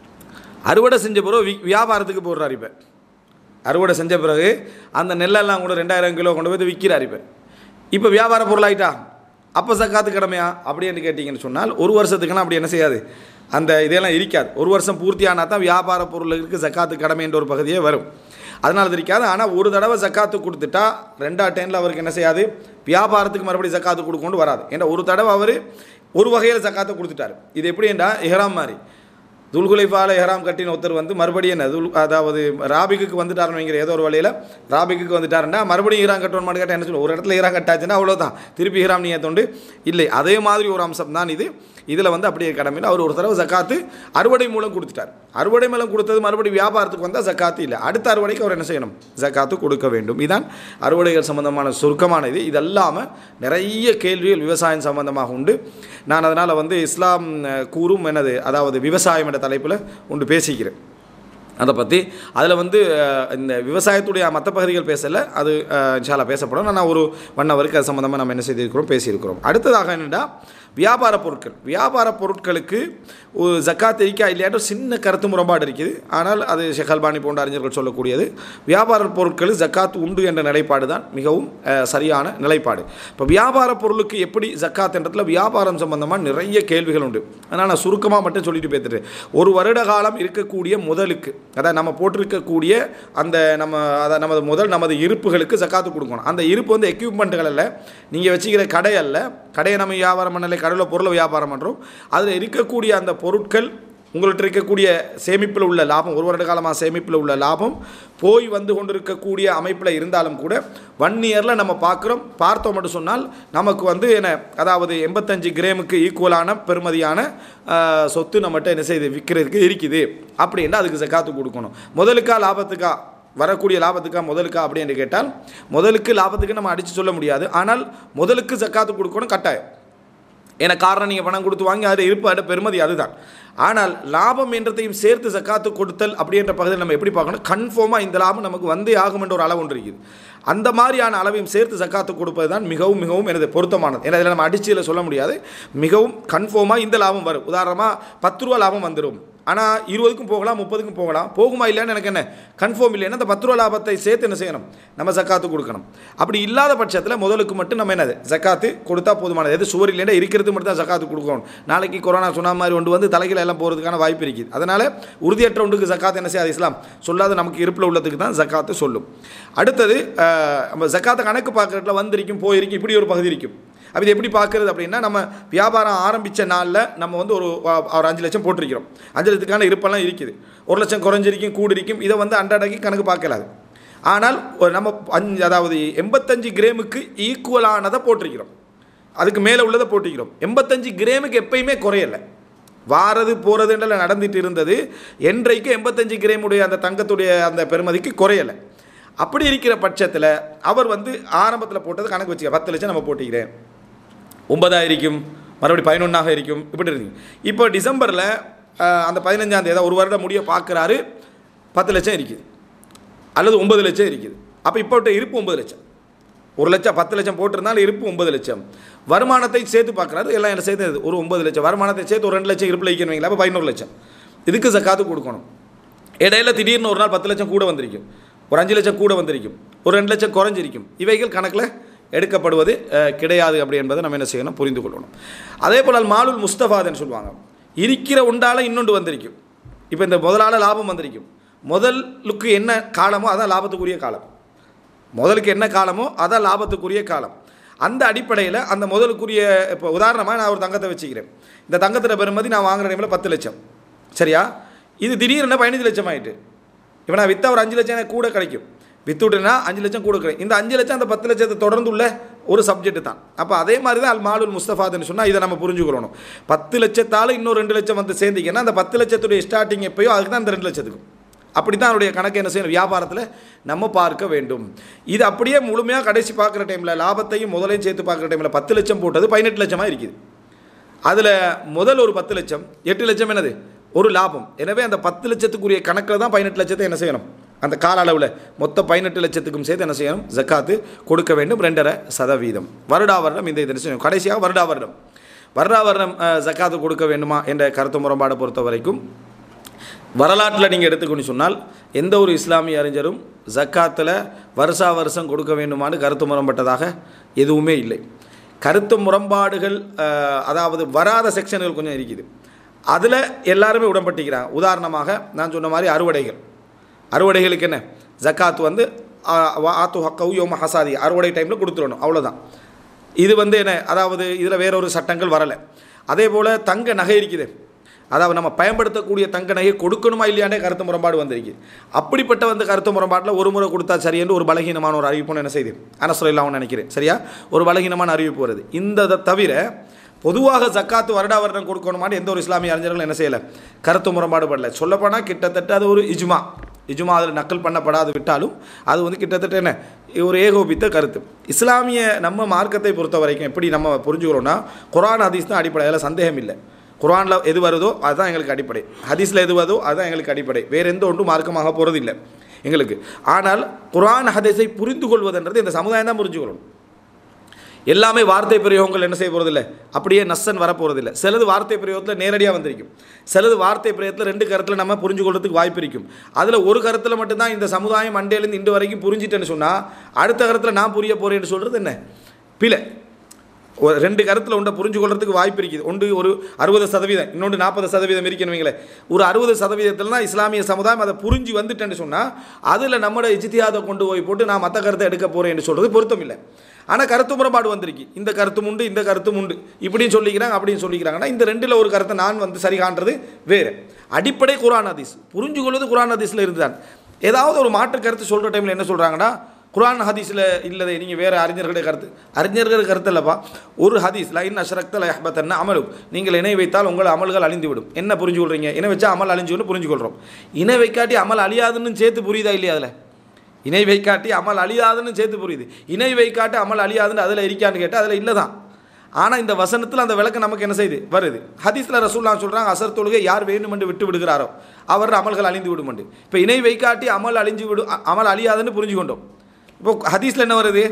அறுவடை செஞ்ச பிறகு வி வியாபாரத்துக்கு போடுறாரு. இப்போ அறுவடை செஞ்ச பிறகு அந்த நெல்லெல்லாம் கூட ரெண்டாயிரம் கிலோ கொண்டு போய் விற்கிறார். இப்போ இப்போ வியாபார பொருளாயிட்டா அப்போ ஜக்காத்து கடமையா அப்படின்னு கேட்டிங்கன்னு சொன்னால் ஒரு வருஷத்துக்குன்னா அப்படி என்ன செய்யாது அந்த இதெல்லாம் இருக்காது. ஒரு வருஷம் பூர்த்தியானால் தான் வியாபார பொருளுக்கு ஜக்காத்து கடமைன்ற ஒரு பகுதியே வரும். அதனால் அது இருக்காது. ஆனால் ஒரு தடவை ஜக்காத்து கொடுத்துட்டா ரெண்டா டைமில் அவருக்கு என்ன செய்யாது வியாபாரத்துக்கு மறுபடியும் ஜக்காத்து கொடுக்கொண்டு வராது. ஏன்னா ஒரு தடவை அவர் ஒரு வகையில் ஜக்காத்தை கொடுத்துட்டார். இது எப்படி என்றால் இஹ்ராம் மாதிரி துல்குலைஃபால இஹ்ராம் கட்டின ஒருத்தர் வந்து மறுபடியும் என்ன துல் அதாவது ராபிக்கு வந்துட்டாருன்னு வைங்கிற ஏதோ ஒரு வழியில் ராபிக்கு வந்துட்டாருன்னா மறுபடியும் ஈரான் கட்டணும் மாட்டு கேட்டால் என்ன சொல்லுவோம் ஒரு இடத்துல ஈரான் கட்டாச்சுன்னா அவ்வளோதான் திருப்பி ஈராம் நீ தொண்டு இல்லை. அதே மாதிரி ஒரு அம்சம் தான் இது. இதில் வந்து அப்படியே கடமையில் அவர் ஒரு தடவை ஜக்காத்து அறுவடை மூலம் கொடுத்துட்டார். அறுவடை மூலம் கொடுத்தது மறுபடியும் வியாபாரத்துக்கு வந்தால் ஜக்காத்து இல்லை. அடுத்த அறுவடைக்கு அவர் என்ன செய்யணும் ஜக்காத்து கொடுக்க வேண்டும். இதுதான் அறுவடைகள் சம்பந்தமான சுருக்கமான இது. இதெல்லாமல் நிறைய கேள்விகள் விவசாயம் சம்பந்தமாக உண்டு. நான் அதனால் வந்து இஸ்லாம் கூறும் என்னது அதாவது விவசாயம் என்ற தலைப்பில் ஒன்று பேசிக்கிறேன். அதை பற்றி அதில் வந்து இந்த விவசாயத்துடைய மற்ற பகுதிகள் பேசலை, அது இன்ஷா அல்லாஹ் பேசப்படும். நான் ஒரு ஒன் ஹவருக்கு அது சம்மந்தமாக நம்ம என்ன செய்திருக்கிறோம் பேசியிருக்கிறோம். அடுத்ததாக என்னென்னா வியாபார பொருட்கள் வியாபார பொருட்களுக்கு ஒரு ஜக்காத் இருக்கா இல்லையாட்டும் சின்ன கருத்து முரண்பாடு இருக்குது. ஆனால் அது ஷேக் அல்பானி போன்ற அறிஞர்கள் சொல்லக்கூடியது வியாபார பொருட்கள் ஜக்காத் உண்டு என்ற நிலைப்பாடு தான் மிகவும் சரியான நிலைப்பாடு. இப்போ வியாபார பொருளுக்கு எப்படி ஜக்காத் என்றதில் வியாபாரம் சம்பந்தமாக நிறைய கேள்விகள் உண்டு. அதனால் நான் சுருக்கமாக மட்டும் சொல்லிட்டு போய்த்துட்டு, ஒரு வருட காலம் இருக்கக்கூடிய முதலுக்கு, அதாவது நம்ம போட்டிருக்கக்கூடிய அந்த நம்ம அதை நமது முதல் நமது இருப்புகளுக்கு ஜக்காத்து கொடுக்கணும். அந்த இருப்பு வந்து எக்யூப்மெண்ட்டுகள் அல்ல, நீங்கள் வச்சுக்கிற கடை அல்ல, கடையை நம்ம வியாபாரம் பண்ணலை, கடையில் பொருளை வியாபாரம் பண்ணுறோம். அதில் இருக்கக்கூடிய அந்த பொருட்கள் உங்கள்கிட்ட இருக்கக்கூடிய சேமிப்பில் உள்ள லாபம், ஒரு வருட காலமாக சேமிப்பில் உள்ள லாபம் போய் வந்து கொண்டிருக்கக்கூடிய அமைப்பில் இருந்தாலும் கூட ஒன் இயரில் நம்ம பார்க்குறோம். பார்த்தோம் மட்டும் சொன்னால் நமக்கு வந்து என்ன, அதாவது எண்பத்தஞ்சு கிராமுக்கு ஈக்குவலான பெறுமதியான சொத்து நம்மகிட்ட என்ன செய்து விற்கிறதுக்கு இருக்குது அப்படின்னா அதுக்கு ஜக்காத்து கொடுக்கணும். முதலுக்கா லாபத்துக்கா, வரக்கூடிய லாபத்துக்கா முதலுக்கா அப்படின்னு கேட்டால் முதலுக்கு லாபத்துக்கு நம்ம அடித்து சொல்ல முடியாது. ஆனால் முதலுக்கு ஜக்காத்து கொடுக்கணும் கட்டாயம். ஏன்னா காரணம் நீங்கள் பணம் கொடுத்து வாங்கி அது இருப்பு அட பெருமதி அதுதான். ஆனால் லாபம் என்றதையும் சேர்த்து ஜக்காத்து கொடுத்தல் அப்படின்ற பகுதியில் நம்ம எப்படி பார்க்கணும், கன்ஃபார்மாக இந்த லாபம் நமக்கு வந்தே ஆகும் என்ற ஒரு அளவு ஒன்று இருக்குது. அந்த மாதிரியான அளவையும் சேர்த்து ஜக்காத்து கொடுப்பது தான் மிகவும் மிகவும் எனது பொருத்தமானது. ஏன்னா இதில் நம்ம அடிச்சியில் சொல்ல முடியாது, மிகவும் கன்ஃபார்மாக இந்த லாபம் வரும். உதாரணமாக பத்து ரூபா லாபம் வந்துடும், ஆனால் இருபதுக்கும் போகலாம், முப்பதுக்கும் போகலாம். போகுமா இல்லைன்னு எனக்கு என்ன கன்ஃபார்ம் இல்லைன்னா அந்த பத்து ரூபா லாபத்தை சேர்த்து என்ன செய்யணும், நம்ம ஜக்காத்து கொடுக்கணும். அப்படி இல்லாத பட்சத்தில் முதலுக்கு மட்டும் நம்ம என்னது ஜக்காத்து கொடுத்தா போதுமானது. எது சுவர் இல்லைன்னா இருக்கிறது மட்டும் தான் ஜக்காத்து கொடுக்கணும். நாளைக்கு கொரோனா சொன்ன மாதிரி ஒன்று வந்து தலைகளை எல்லாம் போகிறதுக்கான வாய்ப்பு இருக்குது. அதனால் உறுதியற்ற ஒன்றுக்கு ஜக்காத்து என்ன செய்யாது இஸ்லாம் சொல்லாத, நமக்கு இருப்பில் உள்ளதுக்கு தான் ஜக்காத்து சொல்லும். அடுத்தது நம்ம ஜக்காத்தை கணக்கு பார்க்குறதுல வந்திருக்கும் போயிருக்கும் இப்படி ஒரு பகுதி இருக்கும். அப்போ இது எப்படி பார்க்குறது அப்படின்னா, நம்ம வியாபாரம் ஆரம்பித்த நாளில் நம்ம வந்து ஒரு ஒரு அஞ்சு லட்சம் போட்டிருக்கிறோம், அஞ்சு லட்சத்துக்கான இருப்பெல்லாம் இருக்குது, ஒரு லட்சம் குறைஞ்சிருக்கும் கூடி இருக்கும், இதை வந்து அன்றாடக்கு கணக்கு பார்க்கலாது. ஆனால் நம்ம அஞ்சு அதாவது எண்பத்தஞ்சு கிராமுக்கு ஈக்குவலானதை போட்டிருக்கிறோம், அதுக்கு மேலே உள்ளதை போட்டிருக்கிறோம். எண்பத்தஞ்சு கிராமுக்கு எப்பயுமே குறையலை, வாரது போகிறதுன்றல நடந்துட்டு இருந்தது. என்றைக்கு எண்பத்தஞ்சு கிராமுடைய அந்த தங்கத்துடைய அந்த பெருமதிக்கு குறையலை. அப்படி இருக்கிற பட்சத்தில் அவர் வந்து ஆரம்பத்தில் போட்டது கணக்கு வச்சுக்க, பத்து லட்சம் நம்ம போட்டிக்கிறேன், ஒன்பதாக இருக்கும், மறுபடியும் பதினொன்றாக இருக்கும், இப்படி இருக்குங்க. இப்போ டிசம்பரில் அந்த பதினஞ்சாம் தேதி ஒரு வருடம் முடிய பார்க்குறாரு, பத்து லட்சம் இருக்குது அல்லது ஒன்பது லட்சம் இருக்குது. அப்போ இப்போ இருப்பு ஒன்பது லட்சம், ஒரு லட்சம் பத்து லட்சம் போட்டிருந்தாலும் இருப்பு ஒன்பது லட்சம். வருமானத்தை சேர்த்து பார்க்குறாரு, எல்லாம் என்ன சேர்த்து ஒரு ஒன்பது லட்சம் வருமானத்தை சேர்த்து ஒரு ரெண்டு லட்சம் இருப்பில் வைக்கணும். அப்போ பதினோரு லட்சம் இதுக்கு ஜக்காத்து கொடுக்கணும். இடையில திடீர்னு ஒரு நாள் பத்து லட்சம் கூட வந்திருக்கும், ஒரு அஞ்சு லட்சம் கூட வந்திருக்கும், ஒரு ரெண்டு லட்சம் குறைஞ்சிருக்கும். இவைகள் கணக்கில் எடுக்கப்படுவது கிடையாது அப்படி என்பதை நம்ம என்ன செய்யணும், புரிந்து கொள்ளணும். அதே போல் மாலுல் முஸ்தஃபாதுன்னு சொல்லுவாங்க, இருக்கிற உண்டால் இன்னொன்று வந்திருக்கும். இப்போ இந்த முதலால் லாபம் வந்திருக்கும், முதலுக்கு என்ன காலமோ அதான் லாபத்துக்குரிய காலம், முதலுக்கு என்ன காலமோ அதான் லாபத்துக்குரிய காலம். அந்த அடிப்படையில் அந்த முதலுக்குரிய, இப்போ உதாரணமாக நான் ஒரு தங்கத்தை வச்சுக்கிறேன், இந்த தங்கத்தில் பெறுமதி நான் வாங்குற டைமில் பத்து லட்சம், சரியா? இது திடீர்னு பதினஞ்சு லட்சம் ஆகிட்டு, இப்போ நான் விற்றா ஒரு அஞ்சு லட்சம் எனக்கு கூட கிடைக்கும், விற்று விட்டுனா அஞ்சு லட்சம் கூட கிடைக்கும். இந்த அஞ்சு லட்சம் அந்த பத்து லட்சத்தை தொடர்ந்து உள்ள ஒரு சப்ஜெக்ட் தான். அப்போ அதே மாதிரி தான் அல் மாலுல் முஸ்தஃபாதுன்னு சொன்னால் இதை நம்ம புரிஞ்சுக்கணும். பத்து லட்சத்தால் இன்னும் ரெண்டு லட்சம் வந்து சேர்ந்திங்கன்னா அந்த பத்து லட்சத்துடைய ஸ்டார்டிங் எப்போயோ அதுக்கு தான் அந்த ரெண்டு லட்சத்துக்கும். அப்படி தான் அவருடைய கணக்கு என்ன செய்யணும், வியாபாரத்தில் நம்ம பார்க்க வேண்டும். இது அப்படியே முழுமையாக கடைசி பார்க்குற டைமில் லாபத்தையும் முதலையும் சேர்த்து பார்க்குற டைமில் பத்து லட்சம் போட்டது பதினெட்டு லட்சமாக இருக்குது. அதில் முதல் ஒரு பத்து லட்சம், எட்டு லட்சம் என்னது ஒரு லாபம். எனவே அந்த பத்து லட்சத்துக்குரிய கணக்கில் தான் பதினெட்டு லட்சத்தை என்ன செய்யணும், அந்த கால அளவில் மொத்த பதினெட்டு லட்சத்துக்கும் சேர்த்து என்ன செய்யணும், ஜக்காத்து கொடுக்க வேண்டும், ரெண்டரை சதவீதம். வருடா வருடம் இந்த இது செய்யணும். கடைசியாக வருடா வருடம் வருடா வருடம் ஜக்காத்து கொடுக்க வேண்டுமா என்ற கருத்து முரண்பாடை பொறுத்த வரைக்கும் வரலாற்றில் நீங்கள் எடுத்துக்கொண்டு சொன்னால் எந்த ஒரு இஸ்லாமிய அறிஞரும் ஜக்காத்தில் வருஷா வருஷம் கொடுக்க வேண்டுமான்னு கருத்து முரண்பட்டதாக எதுவுமே இல்லை. கருத்து முரண்பாடுகள் அதாவது வராத செக்ஷன்கள் கொஞ்சம் இருக்குது, அதில் எல்லாருமே உடன்பட்டுக்கிறாங்க. உதாரணமாக நான் சொன்ன மாதிரி அறுவடைகள், அறுவடைகளுக்கு என்ன ஜக்காத்து வந்து ஆத்து ஹக்கவு யோம ஹசாதி, அறுவடை டைமில் கொடுத்துடணும், அவ்வளோதான். இது வந்து என்ன, அதாவது இதில் வேறொரு சட்டங்கள் வரலை. அதே போல் தங்க நகை இருக்குது, அதாவது நம்ம பயன்படுத்தக்கூடிய தங்க நகையை கொடுக்கணுமா இல்லையாண்டே கருத்து முரண்பாடு வந்திருக்கு. அப்படிப்பட்ட வந்து கருத்து முரண்பாட்டில் ஒரு முறை கொடுத்தா சரி என்று ஒரு பலகீனமான ஒரு அறிவிப்புன்னு என்ன செய்யுது அனசுல்லான்னு நினைக்கிறேன், சரியா? ஒரு பலகீனமான அறிவிப்பு வருது. இந்த தவிர பொதுவாக ஜக்காத்து வருடா வருடம் கொடுக்கணுமான்னு எந்த ஒரு இஸ்லாமிய அறிஞர்களும் என்ன செய்யலை, கருத்து முரண்பாடு படலை. சொல்லப்போனால் கிட்டத்தட்ட அது ஒரு இஜ்மா, இஜ்மா அதில் நக்கல் பண்ணப்படாது விட்டாலும் அது வந்து கிட்டத்தட்ட என்ன ஒரு ஏகோபித்த கருத்து. இஸ்லாமிய நம்ம மார்க்கத்தை பொறுத்த வரைக்கும் எப்படி நம்ம புரிஞ்சுக்கிறோன்னா, குர்ஆன் ஹதீஸ் தான் அடிப்படை, அதில் சந்தேகம் இல்லை. குர்ஆனில் எது வருதோ அதுதான் எங்களுக்கு அடிப்படை, ஹதீஸில் எது வருதோ அதுதான் எங்களுக்கு அடிப்படை, வேறு எந்த ஒன்றும் மார்க்கமாக போகிறதில்லை எங்களுக்கு. ஆனால் குர்ஆன் ஹதீஸை புரிந்து கொள்வதுன்றது இந்த சமுதாயம் தான் புரிஞ்சுக்கொள்ளணும். எல்லாமே வார்த்தை பிரயோகங்கள் என்ன செய்ய போகிறதில்லை, அப்படியே நஸ்ஸன் வரப்போகிறதில்லை. சிலது வார்த்தை பிரயோகத்தில் நேரடியாக வந்திருக்கும், சிலது வார்த்தை பிரயோகத்தில் ரெண்டு கருத்தில் நம்ம புரிஞ்சு கொள்றதுக்கு வாய்ப்பு இருக்கும். அதில் ஒரு கருத்தில் மட்டும்தான் இந்த சமுதாயம் அண்டையிலேருந்து இன்று வரைக்கும் புரிஞ்சிட்டேன்னு சொன்னால் அடுத்த கருத்தில் நான் புரிய போகிறேன்னு சொல்கிறது என்ன பிழை. ஒரு ரெண்டு கருத்தில் ஒன்றை புரிஞ்சு கொள்றதுக்கு வாய்ப்பு இருக்குது. ஒன்று ஒரு அறுபது சதவீதம், இன்னொன்று நாற்பது சதவீதம் இருக்கணுவீங்களே. ஒரு அறுபது சதவீதத்தில் தான் இஸ்லாமிய சமுதாயம் அதை புரிஞ்சு வந்துட்டேன்னு சொன்னால் அதில் நம்மளோட இஜ்திஹாதை கொண்டு போய் போட்டு நான் மற்ற கருத்தை எடுக்க போகிறேன்னு சொல்கிறது பொருத்தம் இல்லை. ஆனால் கருத்து முறைப்பாடு வந்திருக்கு, இந்த கருத்தும் உண்டு இந்த கருத்தும் உண்டு இப்படின்னு சொல்லிக்கிறாங்க அப்படின்னு சொல்லிக்கிறாங்கன்னா இந்த ரெண்டில் ஒரு கருத்தை நான் வந்து சரி காண்றது வேறு. அடிப்படை குர்ஆன் ஹதீஸ் புரிஞ்சு கொள்வது குர்ஆன் ஹதீஸில் இருந்துதான். ஏதாவது ஒரு மாற்று கருத்து சொல்கிற டைமில் என்ன சொல்கிறாங்கன்னா குர்ஆன் ஹதீஸில் இல்லதை நீங்கள் வேறு அறிஞர்களுடைய கருத்து. அறிஞர்கள் கருத்து இல்லைப்பா, ஒரு ஹதீஸ் லைன் அஷ்ரக்த லஹ்பத்தன்ன அமலு, நீங்கள் இணை வைத்தால் உங்கள் அமல்கள் அழிந்து விடும். என்ன புரிஞ்சு கொள்றீங்க? இணை வச்சா அமல் அழிஞ்சுன்னு புரிஞ்சு கொள்கிறோம். இணை வைக்காட்டி அமல் அழியாதுன்னு சேர்த்து புரியுதா இல்லையா? அதில் இணை வைக்காட்டி அமல் அழியாதுன்னு சேர்த்து புரியுது. இணை வைக்காட்டி அமல் அழியாதுன்னு அதில் இருக்கான்னு கேட்டால் அதில் இல்லை தான். ஆனால் இந்த வசனத்தில் அந்த விளக்கம் நமக்கு என்ன செய்யுது வருது. ஹதீஸில் ரசூலுல்லாஹ் சொல்கிறாங்க, அசர் தொழுகை யார் வேண்டுமென்று விட்டு விடுகிறாரோ அவர் அமல்கள் அழிந்து விடுமென்று. இப்போ இணை வைக்காட்டி அமல் அழிஞ்சு விடு அமல் அழியாதுன்னு புரிஞ்சு கொண்டோம். இப்போ ஹதீஸில் என்ன வருது?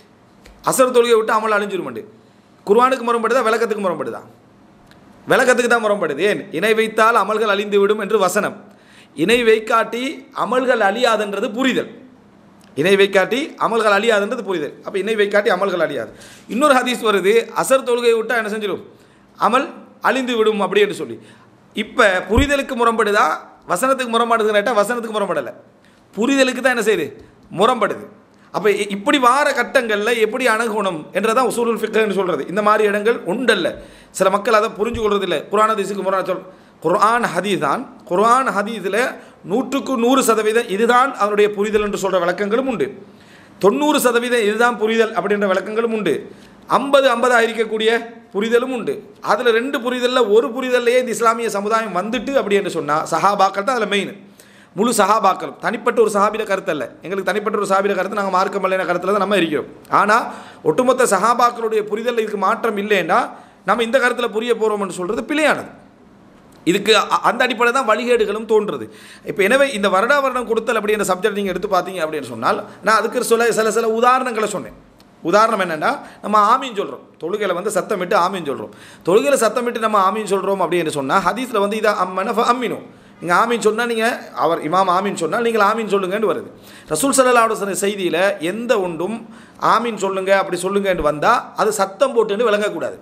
அசர் தொழுகை விட்டு அமல் அழிஞ்சிருமண்டு. குர்ஆனுக்கு முரண்படுதா விளக்கத்துக்கு முரண்படுதா? விளக்கத்துக்கு தான் முரண்படுது. ஏன்? இணை வைத்தால் அமல்கள் அழிந்து விடும் என்று வசனம், இணை வைக்காட்டி அமல்கள் அழியாதுன்றது புரிதல். இணை வைக்காட்டி அமல்கள் அழியாதுன்றது புரிதல். அப்போ இணை வைக்காட்டி அமல்கள் அழியாது. இன்னொரு ஹதீஸ் வருது, அசர் தொழுகையை விட்டால் என்ன செஞ்சிடும், அமல் அழிந்து விடும் அப்படி என்று சொல்லி. இப்போ புரிதலுக்கு முரண்படுதா வசனத்துக்கு முரண்படுதுன்னு கேட்டால் வசனத்துக்கு முரண்படலை, புரிதலுக்கு தான் என்ன செய்யுது முரண்படுது. அப்போ இப்படி வார கட்டங்களில் எப்படி அணுகணும் என்றதான் உசூலுல் ஃபிக்ஹ்னு சொல்கிறது. இந்த மாதிரி இடங்கள் உண்டல்ல, சில மக்கள் அதை புரிஞ்சு கொள்றதில்லை. குர்ஆன் ஹதீஸுக்கு முரணாக சொல் குர்ஆன் ஹதீஸ் தான். குர்ஆன் ஹதீஸில் நூற்றுக்கு நூறு சதவீதம் இதுதான் அதனுடைய புரிதல் என்று சொல்கிற விளக்கங்களும் உண்டு. தொண்ணூறு சதவீதம் இதுதான் புரிதல் அப்படின்ற விளக்கங்களும் உண்டு. ஐம்பது ஐம்பதாக இருக்கக்கூடிய புரிதலும் உண்டு. அதில் ரெண்டு புரிதலில் ஒரு புரிதல்லையே இந்த இஸ்லாமிய சமுதாயம் வந்துட்டு அப்படி என்று சொன்னால் சஹாபாக்கள் தான் அதில் மெயின். முழு சஹாபாக்களும் தனிப்பட்ட ஒரு சஹாபிட கருத்து அல்ல. எங்களுக்கு தனிப்பட்ட ஒரு சஹாபிட கருத்து நாங்கள் மார்க்கமல்லைன கருத்தில் தான் நம்ம இருக்கிறோம். ஆனால் ஒட்டுமொத்த சஹாபாக்களுடைய புரிதல் இதுக்கு மாற்றம் இல்லைன்னா நம்ம இந்த கருத்தில் புரிய போகிறோம்னு சொல்கிறது பிழையானது. இதுக்கு அந்த அடிப்படை தான் வழிகேடுகளும் தோன்றுறது. இப்போ எனவே இந்த வருடா வருடம் கொடுத்தல் அப்படின்ற சப்ஜெக்ட் நீங்கள் எடுத்து பார்த்தீங்க அப்படின்னு சொன்னால் நான் அதுக்கு சொல்ல சில சில உதாரணங்களை சொன்னேன். உதாரணம் என்னென்னா, நம்ம ஆமீன் சொல்கிறோம், தொழுகையில் வந்து சத்தமிட்டு ஆமீன் சொல்கிறோம். தொழுகையில் சத்தமிட்டு நம்ம ஆமீன் சொல்கிறோம் அப்படின்னு சொன்னால் ஹதீஸில் வந்து இதை அம்மன அம்மினும், நீங்கள் ஆமீன் சொன்னால் நீங்கள் அவர் இமாம் ஆமீன் சொன்னால் நீங்கள் ஆமீன் சொல்லுங்கன்னு வருது. ரசூல் ஸல்லல்லாஹு அலைஹி வஸல்லம் செய்தியில் எந்த ஒன்றும் ஆமீன் சொல்லுங்க அப்படி சொல்லுங்கன்னு வந்தால் அது சத்தம் போட்டுன்னு விளங்கக்கூடாது.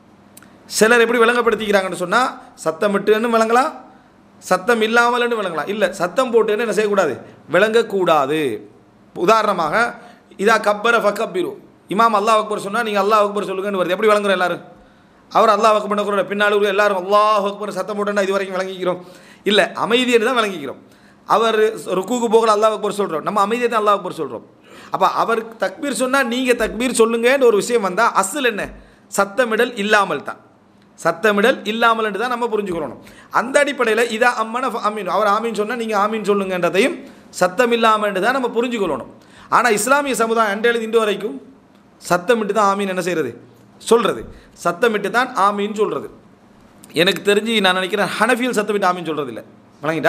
சிலர் எப்படி விளங்கப்படுத்திக்கிறாங்கன்னு சொன்னால் சத்தமிட்டுன்னு விளங்கலாம், சத்தம் இல்லாமல்னு விளங்கலாம். இல்லை, சத்தம் போட்டுன்னு என்ன செய்யக்கூடாது, விளங்கக்கூடாது. உதாரணமாக இதா கப்பர ஃபக்கப்பிரு, இமாம் அல்லாஹ் அக்பர் சொன்னால் நீங்கள் அல்லாஹ் அக்பர் சொல்லுங்கன்னு வருது. எப்படி விளங்குறோம் எல்லாரும்? அவர் அல்லாஹ் அக்பர் கூட பின்னால் எல்லாரும் அல்லாஹ் அக்பர் சத்தம் போட்டோன்னா இது வரைக்கும் விளங்கிக்கிறோம் இல்லை, அமைதியை தான் விளங்கிக்கிறோம். அவர் ருக்குக்கு போகல அல்லாஹ் அக்பர் சொல்கிறோம், நம்ம அமைதியை தான் அல்லாஹ் அக்பர் சொல்கிறோம். அப்போ அவர் தக்பீர் சொன்னால் நீங்கள் தக்பீர் சொல்லுங்கன்னு ஒரு விஷயம் வந்தால் அசல் என்ன, சத்தமிடல் இல்லாமல் தான், சத்தமிடல் இல்லாமல் என்று தான் நம்ம புரிஞ்சுக்கணும். அந்த அடிப்படையில் இதா அம்மன அமீன், அவர் ஆமீன் சொன்னால் நீங்கள் ஆமீன் சொல்லுங்கன்றதையும் சத்தம் இல்லாமல் என்று தான் நம்ம புரிஞ்சுக்கொள்ளணும். ஆனால் இஸ்லாமிய சமுதாயம் அண்டையிலிருந்து இன்று வரைக்கும் சத்தமிட்டு தான் ஆமீன் என்ன செய்கிறது சொல்கிறது, சத்தமிட்டு தான் ஆமீன் சொல்கிறது. எனக்கு தெரிஞ்சு நான் நினைக்கிறேன் ஹனஃபியல் சத்தமிட்டு ஆமீன் சொல்கிறது இல்லை, வணங்கிட்டா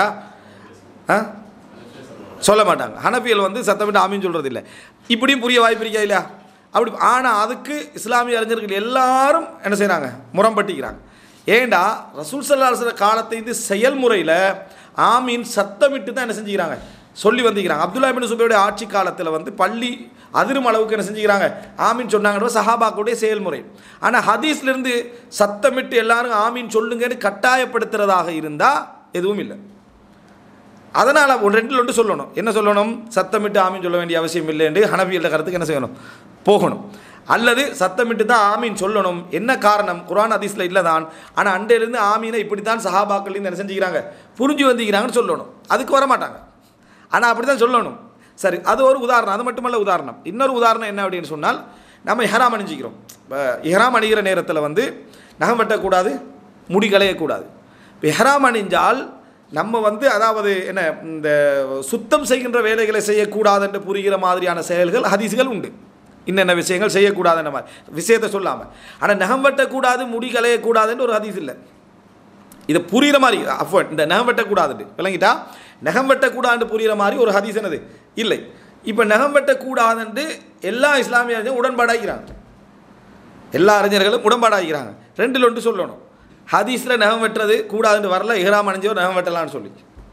ஆ சொல்ல மாட்டாங்க. ஹனஃபியல் வந்து சத்தமிட்டு ஆமீன் சொல்கிறது இல்லை. இப்படியும் புரிய வாய்ப்பு இருக்கா இல்லையா? அப்படி. ஆனால் அதுக்கு இஸ்லாமிய அறிஞர்கள் எல்லாரும் என்ன செய்கிறாங்க, முரம்பட்டிக்கிறாங்க. ஏண்டா ரசூல் ஸல்லல்லாஹு அலைஹி வஸல்லம் காலத்தை இது செயல்முறையில் ஆமீன் சத்தமிட்டு தான் என்ன செஞ்சுக்கிறாங்க சொல்லி வந்துக்கிறாங்க. அப்துல்லா இப்னு சுபைருடைய ஆட்சி காலத்தில் வந்து பள்ளி அதிரும் அளவுக்கு என்ன செஞ்சுக்கிறாங்க ஆமீன் சொன்னாங்க, சஹாபாக்களுடைய செயல்முறை. ஆனால் ஹதீஸ்லேருந்து சத்தமிட்டு எல்லாரும் ஆமீன் சொல்லுங்கன்னு கட்டாயப்படுத்துறதாக இருந்தால் எதுவும் இல்லை. அதனால் ஒரு ரெண்டில் ஒன்று சொல்லணும். என்ன சொல்லணும், சத்தமிட்டு ஆமீன் சொல்ல வேண்டிய அவசியம் இல்லை என்று ஹனஃபியல்ட கருத்துக்கு என்ன செய்யணும் போகணும். அல்லது சத்தமிட்டு தான் ஆமீன் சொல்லணும். என்ன காரணம், குர்ஆன் ஹதீஸில் இல்லை தான், ஆனால் அண்டையிலேருந்து ஆமீனை இப்படி தான் சஹாபாக்கள் என்ன செஞ்சுக்கிறாங்க புரிஞ்சு வந்துக்கிறாங்கன்னு சொல்லணும். அதுக்கு வரமாட்டாங்க, ஆனால் அப்படி தான் சொல்லணும். சரி, அது ஒரு உதாரணம். அது மட்டுமல்ல உதாரணம். இன்னொரு உதாரணம் என்ன அப்படின்னு சொன்னால், நம்ம இஹ்ராம் அணிஞ்சிக்கிறோம். இஹ்ராம் அணிகிற நேரத்தில் வந்து நகம் வெட்டக்கூடாது, முடி களையக்கூடாது. இப்போ இஹ்ராம் அணிஞ்சால் நம்ம வந்து அதாவது என்ன இந்த சுத்தம் செய்கின்ற வேலைகளை செய்யக்கூடாது என்று புரிகிற மாதிரியான செயல்கள் ஹதீஸ்கள் உண்டு. இன்னென்ன விஷயங்கள் செய்யக்கூடாதுன்ற மாதிரி விஷயத்தை சொல்லாமல். ஆனால் நகம் வெட்டக்கூடாது முடி களையக்கூடாதுன்னு ஒரு ஹதீஸ் இல்லை. இதை புரிகிற மாதிரி அஃபர்ட் இந்த நகம் வெட்டக்கூடாதுன்னு விளங்கிட்டா, நகம் வெட்டக்கூடாதுன்னு புரிகிற மாதிரி ஒரு ஹதீஸ் என்னது இல்லை. இப்போ நகம் வெட்டக்கூடாதுன்னு எல்லா இஸ்லாமியர்களும் உடன்பாடாகிறாங்க. எல்லா அறிஞர்களும் உடம்பாடாகிறாங்க. ரெண்டில் ஒன்று சொல்லணும், ஹதீஸில் நகம் வெட்டுறது கூடாதுன்னு வரல, இஹ்ராம் அணிஞ்சோ நகம் வெட்டலான்னு சொல்லி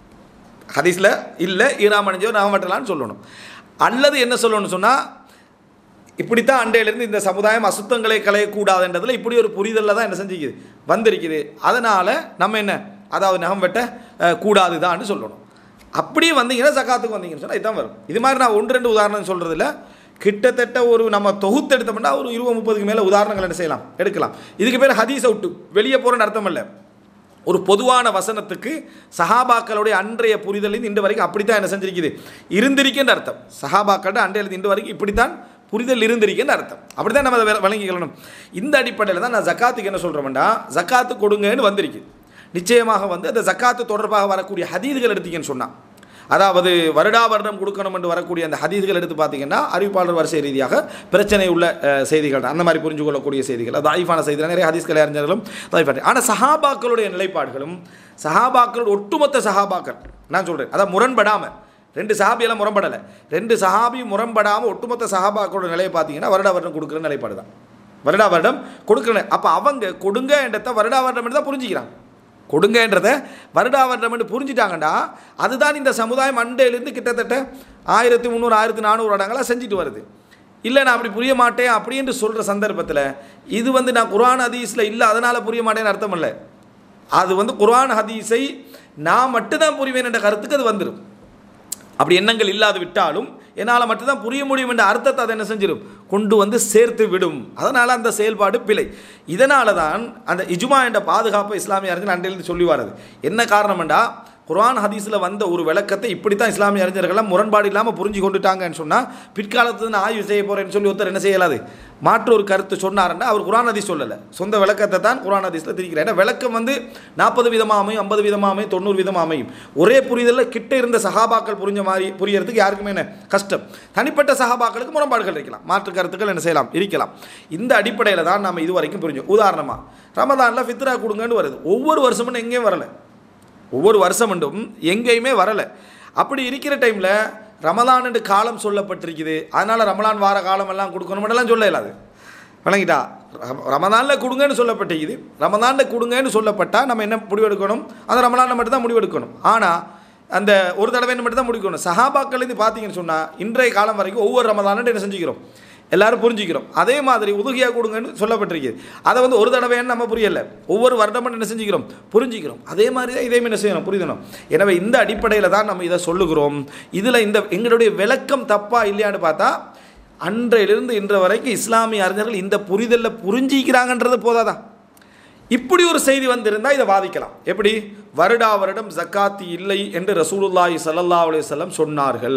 ஹதீஸில் இல்லை, இஹ்ராம் அணிஞ்சோ நகம் வெட்டலான்னு சொல்லணும். அல்லது என்ன சொல்லணும்னு சொன்னால், இப்படித்தான் அண்டையிலேருந்து இந்த சமுதாயம் அசுத்தங்களை களையக்கூடாதுன்றதில் இப்படி ஒரு புரிதலில் தான் என்ன செஞ்சுக்குது வந்திருக்குது. அதனால் நம்ம என்ன அதாவது நகம் வெட்ட கூடாது தான்னு சொல்லணும். அப்படியே வந்தீங்கன்னா ஜக்காத்துக்கு வந்தீங்கன்னு சொன்னால் இதுதான் வரும். இது மாதிரி நான் ஒன்று ரெண்டு உதாரணம் சொல்கிறதில்ல, கிட்டத்தட்ட ஒரு நம்ம தொகுத்து எடுத்தோம்னா ஒரு இருபது முப்பதுக்கு மேலே உதாரணங்கள் என்ன செய்யலாம் எடுக்கலாம். இதுக்கு பேர் ஹதீஸை விட்டு வெளியே போகிறன்னு அர்த்தம் இல்லை. ஒரு பொதுவான வசனத்துக்கு சஹாபாக்களுடைய அன்றைய புரிதலில் இன்று வரைக்கும் அப்படித்தான் என்ன செஞ்சிருக்குது இருந்திருக்கின்ற அர்த்தம். சஹாபாக்களோட அன்றைய இன்று வரைக்கும் இப்படித்தான் புரிதல் இருந்திருக்கின்ற அர்த்தம். அப்படி தான் நம்ம அதை வழங்கிக்கணும். இந்த அடிப்படையில் தான் நான் ஜக்காத்துக்கு என்ன சொல்கிறேன்டா, ஜக்காத்து கொடுங்கன்னு வந்திருக்கு. நிச்சயமாக வந்து அந்த ஜக்காத்து தொடர்பாக வரக்கூடிய ஹதீதுகள் எடுத்தீங்கன்னு சொன்னால், அதாவது வருடா வருடம் கொடுக்கணும் என்று வரக்கூடிய அந்த ஹதீதுகள் எடுத்து பார்த்தீங்கன்னா அறிவிப்பாளர் வரிசை ரீதியாக பிரச்சனை உள்ள செய்திகள் அந்த மாதிரி புரிஞ்சு கொள்ளக்கூடிய செய்திகள், அது தாயிஃபான செய்திகள், நிறைய ஹதீஸ்களை அறிஞர்களும் தாயிஃபான. ஆனால் சஹாபாக்களுடைய நிலைப்பாடுகளும் சஹாபாக்களோட ஒட்டுமொத்த சஹாபாக்கள் நான் சொல்கிறேன், அதான் முரண்படாமல் ரெண்டு சஹாபியெல்லாம் முரண்படலை, ரெண்டு சஹாபி முரண்படாமல் ஒட்டுமொத்த சஹாபாக்களோட நிலையை பார்த்தீங்கன்னா வருடா வருடம் கொடுக்குற நிலைப்பாடு தான். வருடா வருடம் கொடுக்குற அப்போ அவங்க கொடுங்க என்றதை வருடா வருடம் என்று தான் புரிஞ்சுக்கிறாங்க. கொடுங்கன்றதை வருடா வருடம் என்று புரிஞ்சுட்டாங்கண்டா அதுதான் இந்த சமுதாயம் அண்டையிலேருந்து கிட்டத்தட்ட ஆயிரத்தி முந்நூறு ஆயிரத்தி நானூறு வருடங்களாக செஞ்சுட்டு வருது. இல்லை நான் அப்படி புரிய மாட்டேன் அப்படி என்று சொல்கிற சந்தர்ப்பத்தில் இது வந்து நான் குர்ஆன் ஹதீஸில் இல்லை அதனால் புரிய மாட்டேன்னு அர்த்தம் இல்லை. அது வந்து குர்ஆன் ஹதீஸை நான் மட்டும்தான் புரிவேன் என்ற கருத்துக்கு அது வந்துடும். அப்படி எண்ணங்கள் இல்லாது விட்டாலும் என்னால் மட்டும்தான் புரிய முடியும் என்ற அர்த்தத்தை அதை என்ன செஞ்சிடும் கொண்டு வந்து சேர்த்து விடும். அதனால் அந்த செயல்பாடு பிழை. இதனால தான் அந்த இஜ்மா என்ற பாதுகாப்பை இஸ்லாமிய அறிஞர்கள் அன்றையிலிருந்து சொல்லி வர்றது. என்ன காரணம்டா, குர்ஆன் ஹதீஸில் வந்த ஒரு விளக்கத்தை இப்படி தான் இஸ்லாமிய அறிஞர்கள்லாம் முரண்பாடு இல்லாமல் புரிஞ்சு கொண்டுட்டாங்கன்னு சொன்னால் பிற்காலத்தில் நான் ஆய்வு செய்ய போகிறேன்னு சொல்லி ஒருத்தர் என்ன செய்யலாது மாற்று ஒரு கருத்து சொன்னார்னா அவர் குர்ஆன் ஹதீஸ் சொல்லலை, சொந்த விளக்கத்தை தான் குர்ஆன் ஹதீஸில் திரிக்கிறார். ஏன்னா விளக்கம் வந்து நாற்பது விதமாக அமையும், ஐம்பது விதமாக அமையும், தொண்ணூறு விதமாக அமையும். ஒரே புரிதலில் கிட்ட இருந்த சஹாபாக்கள் புரிஞ்ச மாதிரி புரியறதுக்கு யாருக்குமே என்ன கஷ்டம். தனிப்பட்ட சஹாபாக்களுக்கு முரண்பாடுகள் இருக்கலாம், மாற்று கருத்துக்கள் என்ன செய்யலாம் இருக்கலாம். இந்த அடிப்படையில் தான் நம்ம இது வரைக்கும் புரிஞ்சோம். உதாரணமாக ரமதானில் ஃபித்ரா கொடுங்கன்னு வருது, ஒவ்வொரு வருஷமும் எங்கேயும் வரலை, ஒவ்வொரு வருஷம் மட்டும் எங்கேயுமே வரலை. அப்படி இருக்கிற டைமில் ரமலான் என்று காலம் சொல்லப்பட்டிருக்குது, அதனால் ரமலான் வார காலம் எல்லாம் கொடுக்கணுமெல்லாம் சொல்ல இல்லாது வணங்கிட்டா. ரமதானில் கொடுங்கன்னு சொல்லப்பட்டிருக்குது, ரமதானில் கொடுங்கன்னு சொல்லப்பட்டால் நம்ம என்ன முடிவெடுக்கணும், அந்த ரமலானில் மட்டும்தான் முடிவெடுக்கணும். ஆனால் அந்த ஒரு தடவை மட்டும் தான் முடிக்கணும். சஹாபாக்கள் இது பார்த்தீங்கன்னு சொன்னால் இன்றைய காலம் வரைக்கும் ஒவ்வொரு ரமதானும் என்ன செஞ்சுக்கிறோம் எல்லாரும் புரிஞ்சுக்கிறோம். அதே மாதிரி உதுகியா கொடுங்கன்னு சொல்லப்பட்டிருக்குது, அதை வந்து ஒரு தடவைன்னு நம்ம புரியலை, ஒவ்வொரு வருடமும் என்ன செஞ்சுக்கிறோம் புரிஞ்சுக்கிறோம். அதே மாதிரி தான் இதையும் என்ன செய்யணும் புரிதணும். எனவே இந்த அடிப்படையில் தான் நம்ம இதை சொல்லுகிறோம். இதில் இந்த எங்களுடைய விளக்கம் தப்பா இல்லையான்னு பார்த்தா அன்றையிலிருந்து இன்று வரைக்கும் இஸ்லாமிய அறிஞர்கள் இந்த புரிதலில் புரிஞ்சிக்கிறாங்கன்றது போதாதான். இப்படி ஒரு செய்தி வந்திருந்தால் இதை வாதிக்கலாம். எப்படி வருடா வருடம் ஜக்காத்து இல்லை என்று ரசூலுல்லாஹி ஸல்லல்லாஹு அலைஹி வஸல்லம் சொன்னார்கள்.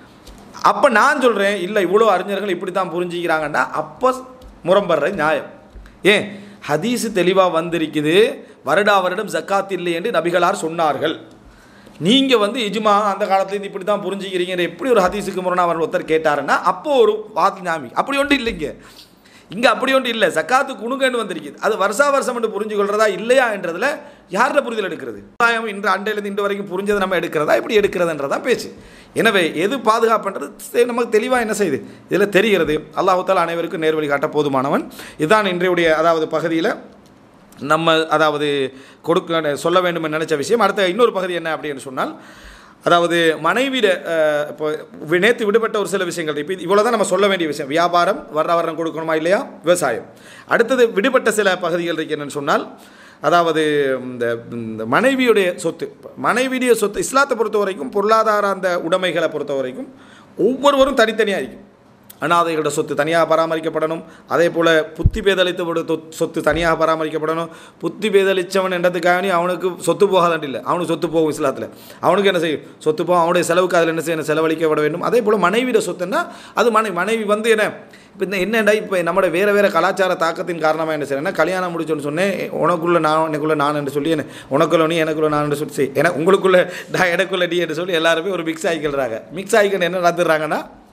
அப்போ நான் சொல்கிறேன் இல்லை இவ்வளோ அறிஞர்கள் இப்படி தான் புரிஞ்சிக்கிறாங்கன்னா அப்போ முரம்படுற நியாயம். ஏன் ஹதீஸு தெளிவாக வந்திருக்குது, வருடா வருடம் ஜக்காத் இல்லை என்று நபிகளார் சொன்னார்கள். நீங்கள் வந்து இஜ்மா அந்த காலத்துலேருந்து இப்படி தான் புரிஞ்சிக்கிறீங்க எப்படி ஒரு ஹதீஸுக்கு முரணா அவர் ஒருத்தர் கேட்டாருன்னா அப்போது ஒரு வாதி ஞாபி அப்படி ஒன்றும் இல்லைங்க. இங்கே அப்படி ஒன்று இல்லை, ஜக்காத்து குணுங்கன்னு வந்திருக்குது, அது வருஷா வருஷம் என்று புரிஞ்சு கொள்றதா இல்லையா என்றதில் யாரோட புரிதல் எடுக்கிறது, இன்று அண்டையிலேருந்து இன்று வரைக்கும் புரிஞ்சதை நம்ம எடுக்கிறதா இப்படி எடுக்கிறதுன்றதான் பேச்சு. எனவே எது பாதுகாப்புன்றது நமக்கு தெளிவாக என்ன செய்யுது இதில் தெரிகிறது. அல்லாஹ் தஆலா அனைவருக்கும் நேர்வழி காட்ட போதுமானவன். இதுதான் இன்றைய அதாவது பகுதியில் நம்ம அதாவது கொடுக்க சொல்ல வேண்டும் என்று நினச்ச விஷயம். அடுத்த இன்னொரு பகுதி என்ன அப்படின்னு சொன்னால், அதாவது மனைவிட இப்போ நேற்று விடுபட்ட ஒரு சில விஷயங்கள் இப்போ இவ்வளோ தான் நம்ம சொல்ல வேண்டிய விஷயம். வியாபாரம் வர்ற வரம் கொடுக்கணுமா இல்லையா, விவசாயம். அடுத்தது விடுபட்ட சில பகுதிகள் இருக்கு என்னென்னு சொன்னால், அதாவது இந்த இந்த மனைவியுடைய சொத்து, மனைவியுடைய சொத்து இஸ்லாத்தை பொறுத்த வரைக்கும் பொருளாதார அந்த உடைமைகளை பொறுத்த வரைக்கும் ஒவ்வொருவரும் தனித்தனியாக இருக்கும். அனாதைகளோட சொத்து தனியாக பராமரிக்கப்படணும், அதே போல் புத்தி பேதளித்தவோட சொத்து தனியாக பராமரிக்கப்படணும். புத்தி பேதளித்தவன் என்றதுக்காக அவனுக்கு சொத்து போகாதாண்டு இல்லை, அவனுக்கு சொத்து போகும் இஸ்லாத்தில். அவனுக்கு என்ன செய்யும் சொத்து போகும், அவனுடைய செலவுக்கு அதில் என்ன செய்யணும் செலவழிக்கப்பட வேண்டும். அதே போல் மனைவியோட சொத்துன்னா அது மனைவி மனைவி வந்து என்ன இப்போ இந்த என்னடா இப்போ நம்மளோட வேறு வேறு கலாச்சார தாக்கத்தின் காரணமாக என்ன செய்யணும்னா கல்யாணம் முடிச்சோன்னு சொன்னேன் உனக்குள்ளே நான் எனக்குள்ளே நான் என்று சொல்லி என்ன உனக்குள்ள நீ எனக்குள்ளே நான் என்று சொல்லி ஏன்னா உங்களுக்குள்ளே நான் எனக்குள்ளே டி என்று சொல்லி எல்லாருமே ஒரு மிக்ஸ் ஆகிக்கிறாங்க. மிக்ஸ் ஆகிக்கணும் என்ன நடந்துடுறாங்கன்னா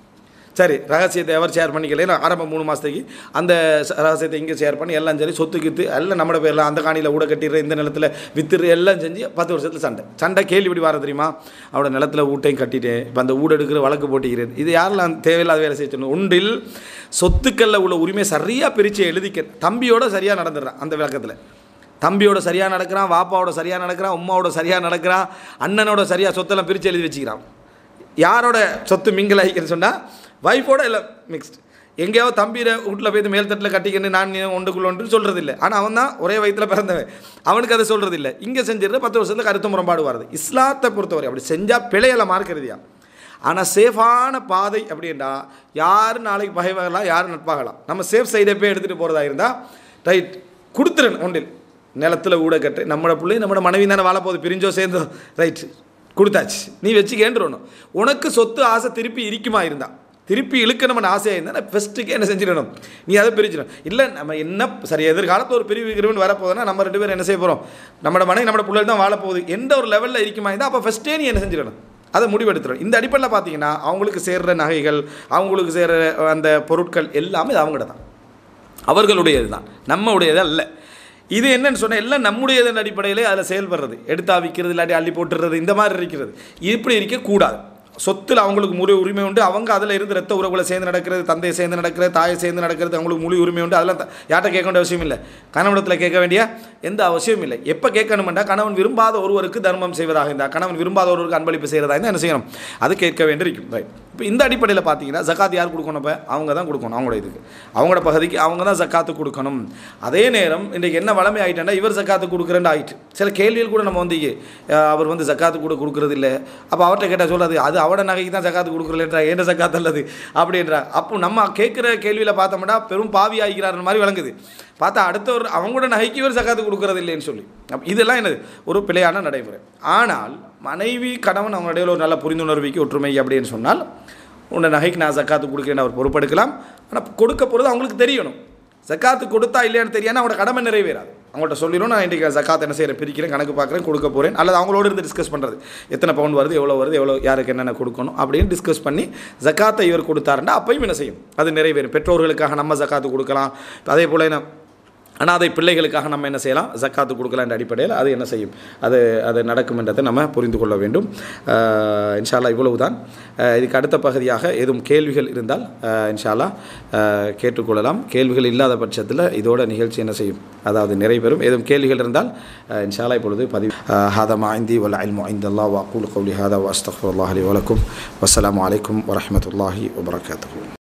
சரி ரகசியத்தை எவர் ஷேர் பண்ணிக்கல ஆரம்பம் மூணு மாதத்துக்கு அந்த ரகசியத்தை இங்கே ஷேர் பண்ணி எல்லாம் சரி சொத்து கித்து எல்லாம் நம்மளோட பேரில் அந்த காணியில் ஊட கட்டிடுற இந்த நிலத்தில் வித்துரு எல்லாம் செஞ்சு பத்து வருஷத்தில் சண்டை சண்டை கேள்வி இப்படி வர தெரியுமா அவரோட நிலத்தில் ஊட்டையும் கட்டிட்டேன் இப்போ அந்த ஊட எடுக்கிற வழக்கு போட்டிக்கிறேன் இது யாரெல்லாம் தேவையில்லாத வேலை செய்ய சொன்னோம் ஒன்றில் சொத்துக்களில் உள்ள உரிமை சரியாக பிரித்து எழுதிக்க தம்பியோட சரியாக நடந்துடுறான் அந்த விளக்கத்தில் தம்பியோட சரியாக நடக்கிறான் வாப்பாவோட சரியாக நடக்கிறான் உம்மாவோட சரியாக நடக்கிறான் அண்ணனோட சரியாக சொத்தெல்லாம் பிரித்து எழுதி வச்சுக்கிறான் யாரோட சொத்து மிங்கில் ஆகிக்கிறேன்னு சொன்னால் வைஃபோட எல்லாம் மிக்ஸ்டு எங்கேயாவது தம்பியை வீட்டில் போய் மேல் தட்டில் கட்டிக்கின்னு நான் ஒன்றுக்குள்ள ஒன்று சொல்கிறது இல்லை ஆனால் அவன் தான் ஒரே வயிற்றில் பிறந்தவன் அவனுக்கு அதை சொல்கிறது இல்லை இங்கே செஞ்சிருந்த பத்து வருஷத்தில் கருத்து முரண்பாடு வருது இஸ்லாத்தை பொறுத்தவரை அப்படி செஞ்சால் பிழையில மார்க்கிறதியா ஆனால் சேஃபான பாதை அப்படின்னா யார் நாளைக்கு பகைவாகலாம் யார் நட்பாகலாம் நம்ம சேஃப் சைடை போய் எடுத்துகிட்டு போகிறதா இருந்தால் ரைட் கொடுத்துருன்னு ஒன்றில் நிலத்தில் ஊட கட்டு நம்மளோட பிள்ளை நம்மளோட மனைவி தானே வாழ போகுது பிரிஞ்சோ சேர்ந்தோ ரைட் கொடுத்தாச்சு நீ வச்சுக்கேன்றணும் உனக்கு சொத்து ஆசை திருப்பி இருக்குமா இருந்தால் திருப்பி இழுக்கணும்னு ஆசையாக இருந்தால் ஃபஸ்ட்டுக்கே என்ன செஞ்சிடணும் நீ அதை பிரிச்சிடணும் இல்லை நம்ம என்ன சரி எதிர்காலத்தில் ஒரு பிரிவு கிரிவுன்னு வரப்போகுதுன்னா நம்ம ரெண்டு பேரும் என்ன செய்ய போகிறோம் நம்மளோட மனைவி நம்மளோட பிள்ளைகள் தான் வாழப்போகுது எந்த ஒரு லெவலில் இருக்குமா இருந்தால் அப்போ ஃபஸ்ட்டே நீ என்ன செஞ்சிடணும் அதை முடிவெடுத்துடணும் இந்த அடிப்படையில் பார்த்தீங்கன்னா அவங்களுக்கு சேர்கிற நகைகள் அவங்களுக்கு சேர்கிற அந்த பொருட்கள் எல்லாமே அவங்கள்ட தான் அவர்களுடையது தான் நம்முடையது அல்ல இது என்னன்னு சொன்னால் எல்லாம் நம்முடையதன் அடிப்படையிலே அதில் செயல்படுறது எடுத்தா விற்கிறது இல்லாட்டி அள்ளி போட்டுறது இந்த மாதிரி இருக்கிறது இப்படி இருக்கக்கூடாது சொத்தில் அவங்களுக்கு முழு உரிமை உண்டு அவங்க அதில் இருந்து ரத்த உறவுகளை சேர்ந்து நடக்கிறது தந்தையை சேர்ந்து நடக்கிறது தாயை சேர்ந்து நடக்கிறது அவங்களுக்கு முழு உரிமை உண்டு அதெல்லாம் யார்கிட்ட கேட்க வேண்டிய அவசியம் இல்லை கணவனத்தில் கேட்க வேண்டிய எந்த அவசியமும் இல்லை எப்போ கேட்கணுமெண்டா கணவன் விரும்பாத ஒருவருக்கு தர்மம் செய்வதாக இருந்தால் கணவன் விரும்பாத ஒருவருக்கு அன்பளிப்பு செய்கிறதா இருந்தால் என்ன செய்யணும் அது கேட்க வேண்டியிருக்கும் ரைட் இப்போ இந்த அடிப்படையில் பார்த்தீங்கன்னா ஜக்காத் யார் கொடுக்கணும் இப்போ அவங்க தான் கொடுக்கணும் அவங்களோட இதுக்கு அவங்களோட பகுதிக்கு அவங்க தான் ஜக்காத்து கொடுக்கணும் அதே நேரம் இன்றைக்கு என்ன வளமை ஆகிட்டேன்னா இவர் ஜக்காத்து கொடுக்குறேன்னு ஆகிட்டு சில கேள்விகள் கூட நம்ம வந்து அவர் வந்து ஜக்காத்து கூட கொடுக்குறது இல்லை அப்போ அவர்கிட்ட கேட்டால் சொல்லாது அது அவட நகைக்கு தான் ஜக்காத்து கொடுக்குறேன்றா என்ன ஜக்காத்து அல்லது அப்படின்றா அப்போ நம்ம கேட்குற கேள்வியில் பார்த்தோம்னா பெரும் பாவி ஆகிறார் மாதிரி விளங்குது பார்த்தா அடுத்த ஒரு அவங்களோட நகைக்கு இவர் ஜக்காத்து கொடுக்குறது இல்லைன்னு சொல்லி அப்போ இதெல்லாம் என்னது ஒரு பிழையான நடைமுறை ஆனால் மனைவி கணவன் அவங்க இடையில ஒரு நல்ல புரிந்துணர்வுக்கு ஒற்றுமை அப்படின்னு சொன்னால் உன்னை நகைக்கு நான் ஜக்காத்து கொடுக்குறேன்னு அவர் பொறுப்பெடுக்கலாம் ஆனால் கொடுக்க போகிறது அவங்களுக்கு தெரியணும் ஜக்காத்து கொடுத்தா இல்லையான்னு தெரியாமல் அவங்களோட கடமை நிறைவேறாது அவங்கள்ட்ட சொல்லிடும் நான் இன்றைக்கி ஜக்காத் என்ன செய்கிறேன் பிரிக்கிறேன் கணக்கு பார்க்குறேன் கொடுக்க போகிறேன் அல்லது அவங்களோட இருந்து டிஸ்கஸ் பண்ணுறது எத்தனை பவுன் வருது எவ்வளோ வருது எவ்வளோ யாருக்கு என்னென்ன கொடுக்கணும் அப்படின்னு டிஸ்கஸ் பண்ணி ஜக்காத்தை இவர் கொடுத்தாருன்னா அப்பையும் என்ன செய்யும் அது நிறைவேறும் பெற்றோர்களுக்காக நம்ம ஜக்காத்து கொடுக்கலாம் அதே போல் என்ன அனாதை பிள்ளைகளுக்காக நம்ம என்ன செய்யலாம் ஜக்காத்து கொடுக்கலாம் என்ற அடிப்படையில் அது என்ன செய்யும் அது அது நடக்கும் என்றதை நம்ம புரிந்து கொள்ள வேண்டும் இன்ஷா அல்லாஹ் இவ்வளவு தான் இதுக்கு அடுத்த பகுதியாக எதுவும் கேள்விகள் இருந்தால் இன்ஷா அல்லாஹ் கேட்டுக்கொள்ளலாம் கேள்விகள் இல்லாத பட்சத்தில் இதோட நிகழ்ச்சி என்ன செய்யும் அதாவது நிறைவேறும் எதுவும் கேள்விகள் இருந்தால் இன்ஷா அல்லாஹ் இப்பொழுது பதிவு ஹாதா மா இந்தி வல் இல்மு இந்தல்லாஹ் வ அகூலு கௌலி ஹாதா வ அஸ்தக்ஃபிருல்லாஹ் லி வ லக்கும் வஸ்ஸலாமு அலைக்கும் வ ரஹ்மத்துல்லாஹி வ பரகாத்துஹு.